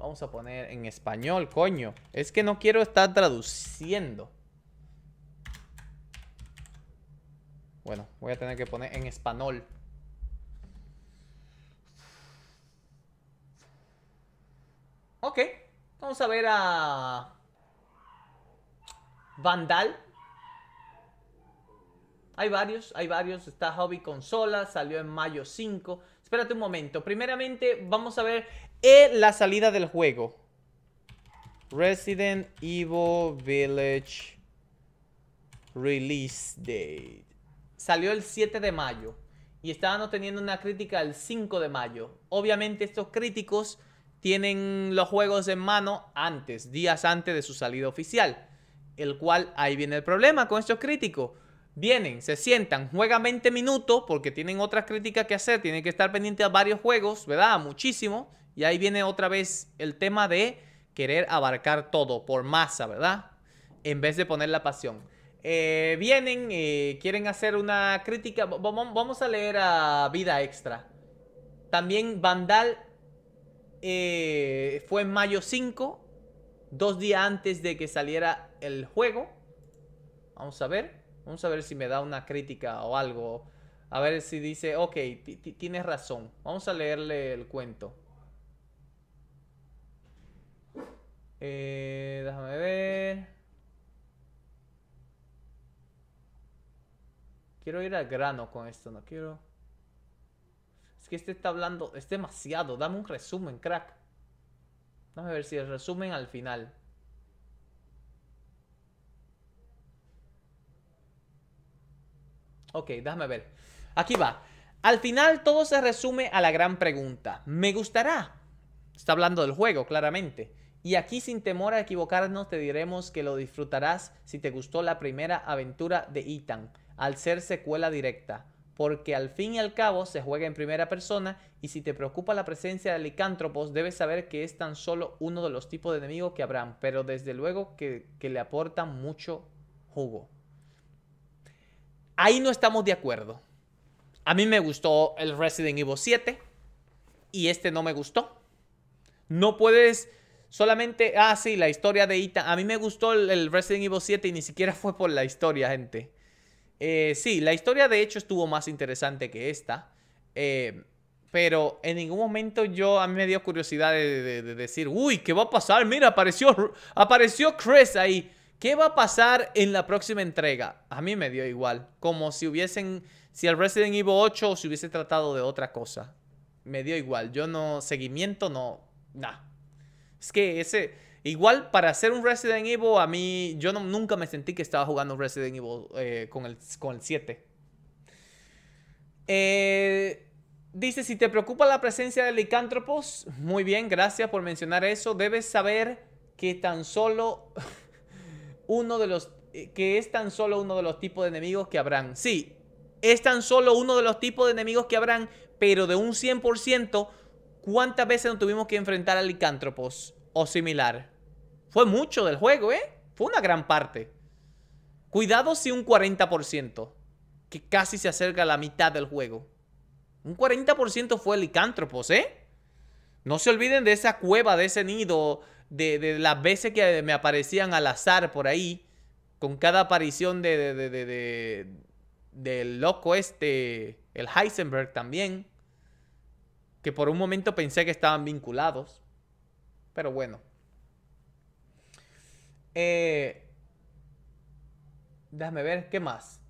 Speaker 1: Vamos a poner en español, coño. Es que no quiero estar traduciendo. Bueno, voy a tener que poner en español. Ok. Vamos a ver a... Vandal. Hay varios, hay varios. Está Hobby Consola, salió en mayo cinco. Espérate un momento. Primeramente, vamos a ver eh, la salida del juego. Resident Evil Village Release Date. Salió el siete de mayo. Y estaban obteniendo una crítica el cinco de mayo. Obviamente estos críticos tienen los juegos en mano antes, días antes de su salida oficial. El cual, ahí viene el problema con estos críticos. Vienen, se sientan, juegan veinte minutos porque tienen otras críticas que hacer. Tienen que estar pendientes a varios juegos, ¿verdad? Muchísimo. Y ahí viene otra vez el tema de querer abarcar todo por masa, ¿verdad? En vez de poner la pasión. Eh, vienen, eh, quieren hacer una crítica. Vamos a leer a Vida Extra. También Vandal eh, fue en mayo cinco. Dos días antes de que saliera el juego. Vamos a ver. Vamos a ver si me da una crítica o algo. A ver si dice, ok, tienes razón. Vamos a leerle el cuento. Eh, déjame ver. Quiero ir al grano con esto, no quiero... Es que este está hablando, es demasiado. Dame un resumen, crack. Déjame ver si el resumen al final. Ok, déjame ver. Aquí va. Al final todo se resume a la gran pregunta. ¿Me gustará? Está hablando del juego, claramente. Y aquí, sin temor a equivocarnos, te diremos que lo disfrutarás si te gustó la primera aventura de Ethan, al ser secuela directa. Porque al fin y al cabo se juega en primera persona y si te preocupa la presencia de licántropos, debes saber que es tan solo uno de los tipos de enemigos que habrán, pero desde luego que, que le aportan mucho jugo. Ahí no estamos de acuerdo. A mí me gustó el Resident Evil siete y este no me gustó. No puedes solamente... Ah, sí, la historia de Ethan. A mí me gustó el, el Resident Evil siete y ni siquiera fue por la historia, gente. Eh, sí, la historia de hecho estuvo más interesante que esta. Eh, pero en ningún momento yo... A mí me dio curiosidad de, de, de decir... Uy, ¿qué va a pasar? Mira, apareció, apareció Chris ahí. ¿Qué va a pasar en la próxima entrega? A mí me dio igual. Como si hubiesen... Si el Resident Evil ocho se hubiese tratado de otra cosa. Me dio igual. Yo no... Seguimiento no... Nah. Es que ese... Igual para hacer un Resident Evil a mí... Yo no, nunca me sentí que estaba jugando Resident Evil eh, con, el, con el siete. Eh... Dice, si te preocupa la presencia de licántropos... Muy bien, gracias por mencionar eso. Debes saber que tan solo... uno de los... Que es tan solo uno de los tipos de enemigos que habrán. Sí, es tan solo uno de los tipos de enemigos que habrán, pero de un cien por ciento, ¿cuántas veces nos tuvimos que enfrentar a licántropos o similar? Fue mucho del juego, ¿eh? Fue una gran parte. Cuidado si un cuarenta por ciento, que casi se acerca a la mitad del juego. Un cuarenta por ciento fue licántropos, ¿eh? No se olviden de esa cueva, de ese nido... De, de las veces que me aparecían al azar por ahí. Con cada aparición de, de, de, de, de del loco este. El Heisenberg también. Que por un momento pensé que estaban vinculados. Pero bueno. Eh, déjame ver, ¿qué más?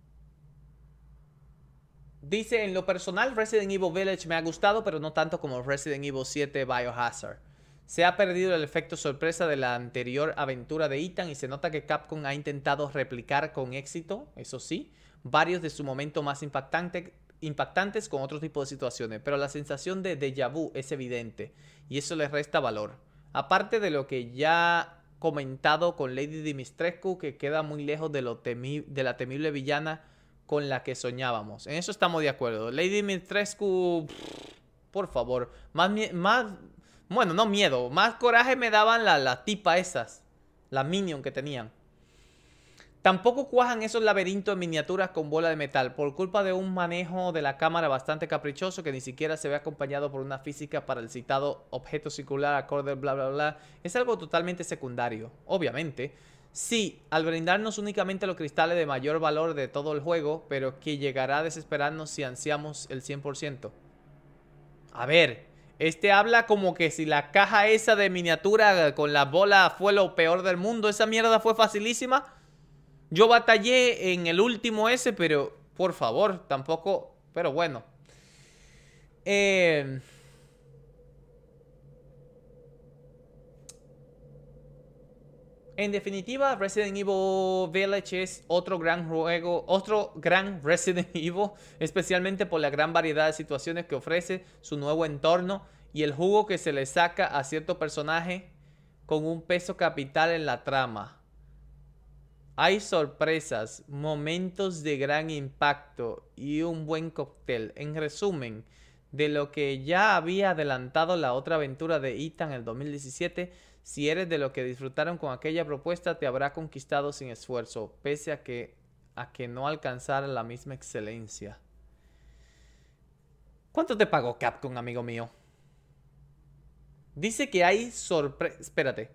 Speaker 1: Dice, en lo personal Resident Evil Village me ha gustado, pero no tanto como Resident Evil siete Biohazard. Se ha perdido el efecto sorpresa de la anterior aventura de Ethan y se nota que Capcom ha intentado replicar con éxito, eso sí, varios de sus momentos más impactante, impactantes con otro tipo de situaciones, pero la sensación de déjà vu es evidente y eso le resta valor. Aparte de lo que ya comentado con Lady Dimitrescu, que queda muy lejos de, lo temi de la temible villana con la que soñábamos. En eso estamos de acuerdo. Lady Dimitrescu, por favor, más... más Bueno, no miedo. Más coraje me daban las la tipa esas. Las minion que tenían. Tampoco cuajan esos laberintos en miniaturas con bola de metal por culpa de un manejo de la cámara bastante caprichoso que ni siquiera se ve acompañado por una física para el citado objeto circular acorde bla bla bla. Es algo totalmente secundario, obviamente. Sí, al brindarnos únicamente los cristales de mayor valor de todo el juego, pero que llegará a desesperarnos si ansiamos el cien por ciento. A ver, este habla como que si la caja esa de miniatura con la bola fue lo peor del mundo. Esa mierda fue facilísima. Yo batallé en el último ese, pero por favor, tampoco... Pero bueno. Eh... En definitiva, Resident Evil Village es otro gran juego, otro gran Resident Evil, especialmente por la gran variedad de situaciones que ofrece su nuevo entorno y el jugo que se le saca a cierto personaje con un peso capital en la trama. Hay sorpresas, momentos de gran impacto y un buen cóctel. En resumen, de lo que ya había adelantado la otra aventura de Ethan en el dos mil diecisiete, si eres de lo que disfrutaron con aquella propuesta, te habrá conquistado sin esfuerzo, pese a que, a que no alcanzara la misma excelencia. ¿Cuánto te pagó Capcom, amigo mío? Dice que hay sorpresa... Espérate.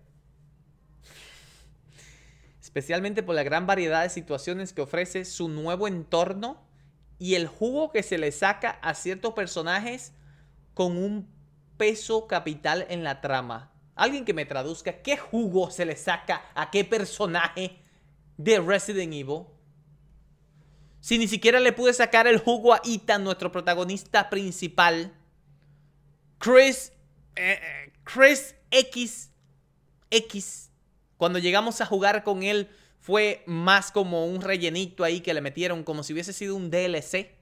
Speaker 1: Especialmente por la gran variedad de situaciones que ofrece su nuevo entorno y el jugo que se le saca a ciertos personajes con un peso capital en la trama. Alguien que me traduzca qué jugo se le saca a qué personaje de Resident Evil. Si ni siquiera le pude sacar el jugo a Ethan, nuestro protagonista principal. Chris... Eh, Chris X... X... Cuando llegamos a jugar con él fue más como un rellenito ahí que le metieron, como si hubiese sido un D L C.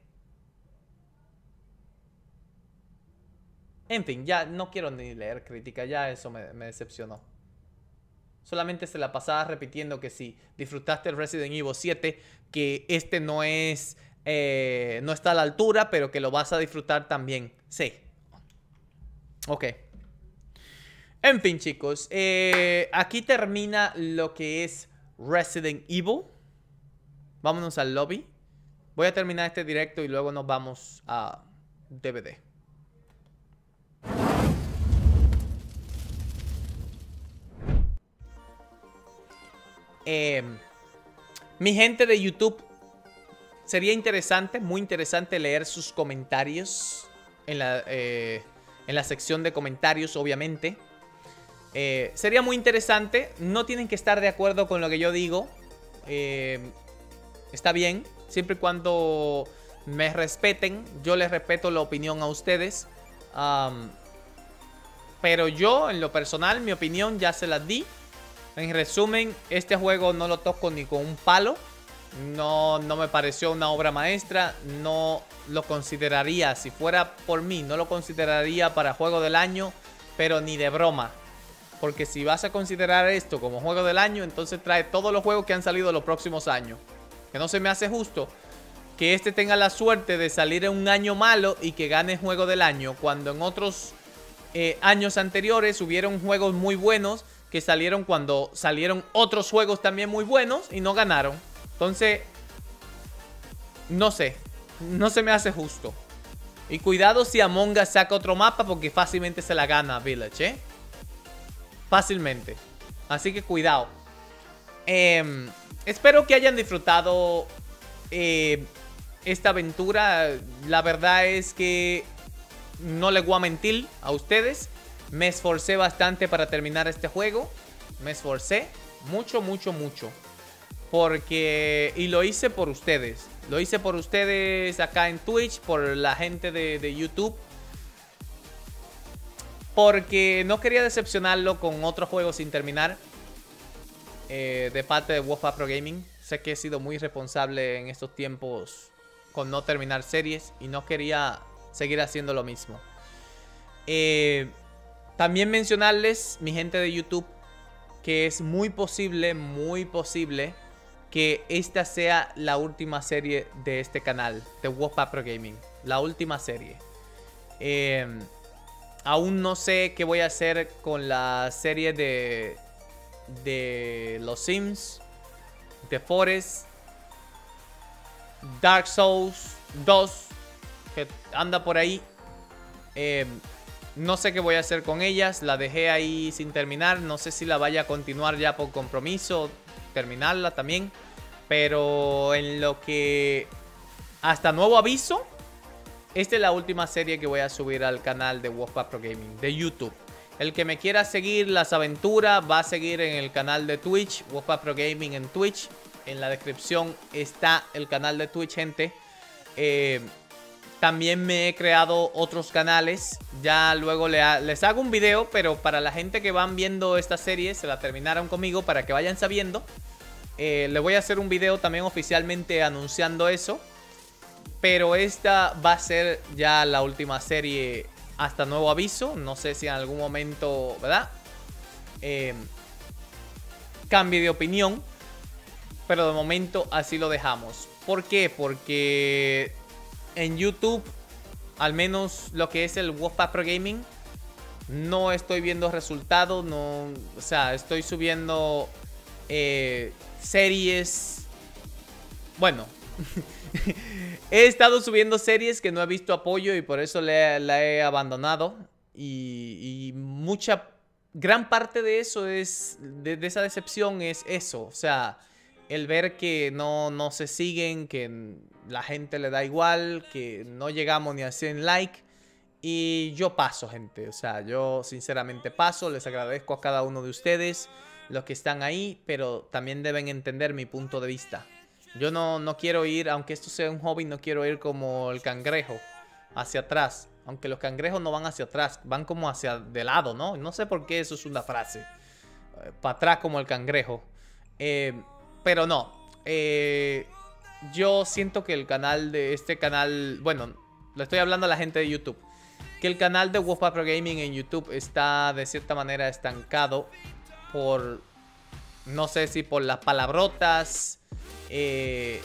Speaker 1: En fin, ya no quiero ni leer crítica, ya eso me, me decepcionó. Solamente se la pasaba repitiendo que si disfrutaste el Resident Evil siete, que este no es, eh, no está a la altura, pero que lo vas a disfrutar también. Sí. Ok. En fin, chicos, eh, aquí termina lo que es Resident Evil. Vámonos al lobby. Voy a terminar este directo y luego nos vamos a D V D. Eh, mi gente de YouTube, sería interesante, muy interesante leer sus comentarios en la, eh, en la sección de comentarios, obviamente. Eh, sería muy interesante. No tienen que estar de acuerdo con lo que yo digo. Eh, está bien. Siempre y cuando me respeten. Yo les respeto la opinión a ustedes. Um, pero yo, en lo personal, mi opinión ya se las di. En resumen, este juego no lo toco ni con un palo. No, no me pareció una obra maestra. No lo consideraría, si fuera por mí, no lo consideraría para juego del año. Pero ni de broma. Porque si vas a considerar esto como juego del año, entonces trae todos los juegos que han salido los próximos años. Que no se me hace justo que este tenga la suerte de salir en un año malo y que gane juego del año, cuando en otros eh, años anteriores hubieron juegos muy buenos que salieron cuando salieron otros juegos también muy buenos y no ganaron. Entonces, no sé, no se me hace justo. Y cuidado si Among Us saca otro mapa, porque fácilmente se la gana Village, ¿eh? Fácilmente. Así que cuidado. Eh, espero que hayan disfrutado eh, esta aventura. La verdad es que no les voy a mentir a ustedes. Me esforcé bastante para terminar este juego. Me esforcé mucho, mucho, mucho. Porque... Y lo hice por ustedes. Lo hice por ustedes acá en Twitch. Por la gente de, de YouTube. Porque no quería decepcionarlo con otro juego sin terminar. Eh, de parte de Wolfpack Pro Gaming. Sé que he sido muy responsable en estos tiempos con no terminar series. Y no quería seguir haciendo lo mismo. Eh, también mencionarles, mi gente de YouTube, que es muy posible, muy posible que esta sea la última serie de este canal, de Wolfpack Pro Gaming. La última serie. Eh, aún no sé qué voy a hacer con la serie de, de los Sims. The Forest, Dark Souls dos, que anda por ahí. Eh, no sé qué voy a hacer con ellas. La dejé ahí sin terminar. No sé si la vaya a continuar ya por compromiso, terminarla también. Pero en lo que... hasta nuevo aviso, esta es la última serie que voy a subir al canal de Wolfpack Pro Gaming de YouTube. El que me quiera seguir las aventuras va a seguir en el canal de Twitch, Wolfpack Pro Gaming en Twitch. En la descripción está el canal de Twitch, gente. Eh, también me he creado otros canales. Ya luego le ha, les hago un video, pero para la gente que van viendo esta serie, se la terminaron conmigo, para que vayan sabiendo. Eh, le voy a hacer un video también oficialmente anunciando eso. Pero esta va a ser ya la última serie hasta nuevo aviso. No sé si en algún momento, ¿verdad? Eh, cambie de opinión. Pero de momento así lo dejamos. ¿Por qué? Porque en YouTube, al menos lo que es el Wolfpack Pro Gaming, no estoy viendo resultados. No, o sea, estoy subiendo eh, series. Bueno, he estado subiendo series que no he visto apoyo y por eso la, la he abandonado. Y, y mucha, gran parte de eso es, de, de esa decepción es eso. O sea, el ver que no, no se siguen, que la gente le da igual, que no llegamos ni a cien like. Y yo paso, gente. O sea, yo sinceramente paso. Les agradezco a cada uno de ustedes, los que están ahí, pero también deben entender mi punto de vista. Yo no, no quiero ir, aunque esto sea un hobby, no quiero ir como el cangrejo, hacia atrás. Aunque los cangrejos no van hacia atrás, van como hacia de lado, ¿no? No sé por qué eso es una frase. Eh, para atrás como el cangrejo. Eh... Pero no, eh, yo siento que el canal de este canal, bueno, le estoy hablando a la gente de YouTube, que el canal de Wolfpack Pro Gaming en YouTube está de cierta manera estancado por, no sé si por las palabrotas, eh,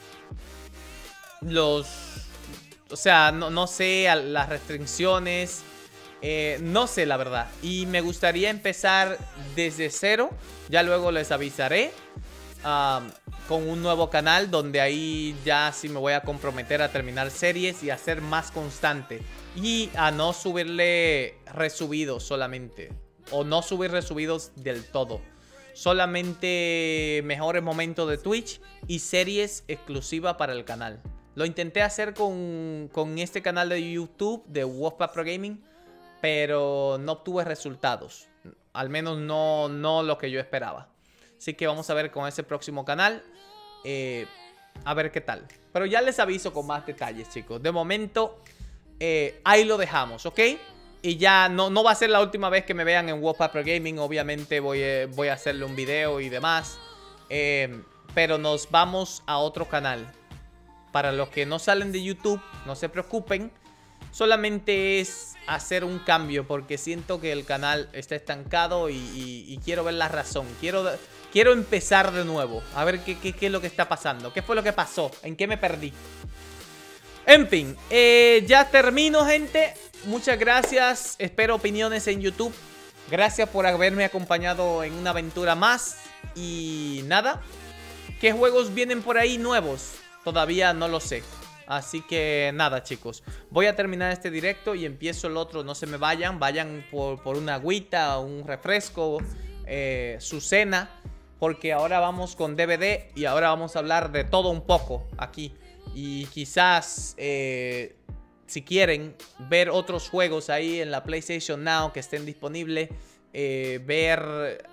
Speaker 1: los, o sea, no, no sé, las restricciones, eh, no sé la verdad. Y me gustaría empezar desde cero, ya luego les avisaré. Um, con un nuevo canal donde ahí ya sí me voy a comprometer a terminar series y a ser más constante y a no subirle resubidos solamente, o no subir resubidos del todo, solamente mejores momentos de Twitch y series exclusivas para el canal. Lo intenté hacer con, con este canal de YouTube de Wolfpack Pro Gaming, pero no obtuve resultados, al menos no, no lo que yo esperaba. Así que vamos a ver con ese próximo canal. Eh, a ver qué tal. Pero ya les aviso con más detalles, chicos. De momento, eh, ahí lo dejamos, ¿ok? Y ya no, no va a ser la última vez que me vean en Wolfpack Pro Gaming. Obviamente voy, eh, voy a hacerle un video y demás. Eh, pero nos vamos a otro canal. Para los que no salen de YouTube, no se preocupen. Solamente es hacer un cambio porque siento que el canal está estancado y, y, y quiero ver la razón. Quiero, quiero empezar de nuevo. A ver qué, qué, qué es lo que está pasando. ¿Qué fue lo que pasó? ¿En qué me perdí? En fin, eh, ya termino, gente. Muchas gracias. Espero opiniones en YouTube. Gracias por haberme acompañado en una aventura más. Y nada. ¿Qué juegos vienen por ahí nuevos? Todavía no lo sé. Así que nada, chicos, voy a terminar este directo y empiezo el otro. No se me vayan, vayan por, por una agüita, un refresco, eh, su cena, porque ahora vamos con D V D y ahora vamos a hablar de todo un poco aquí. Y quizás, eh, si quieren ver otros juegos ahí en la PlayStation Now que estén disponibles, eh, ver,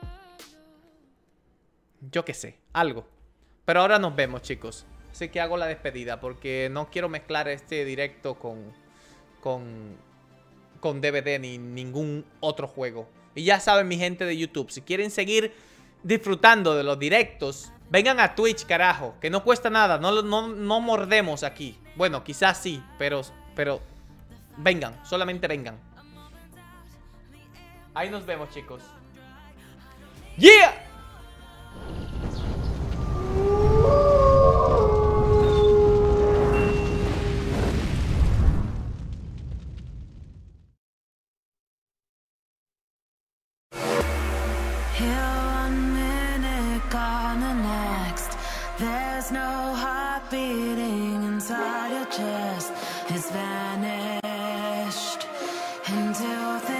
Speaker 1: yo qué sé, algo. Pero ahora nos vemos, chicos. Así que hago la despedida porque no quiero mezclar este directo con, con, con D V D ni ningún otro juego. Y ya saben, mi gente de YouTube, si quieren seguir disfrutando de los directos, vengan a Twitch, carajo, que no cuesta nada, no, no, no mordemos aquí. Bueno, quizás sí, pero, pero vengan, solamente vengan. Ahí nos vemos, chicos. ¡Yeah!
Speaker 11: Here one minute, gone the next. heart beating inside your chest has vanished until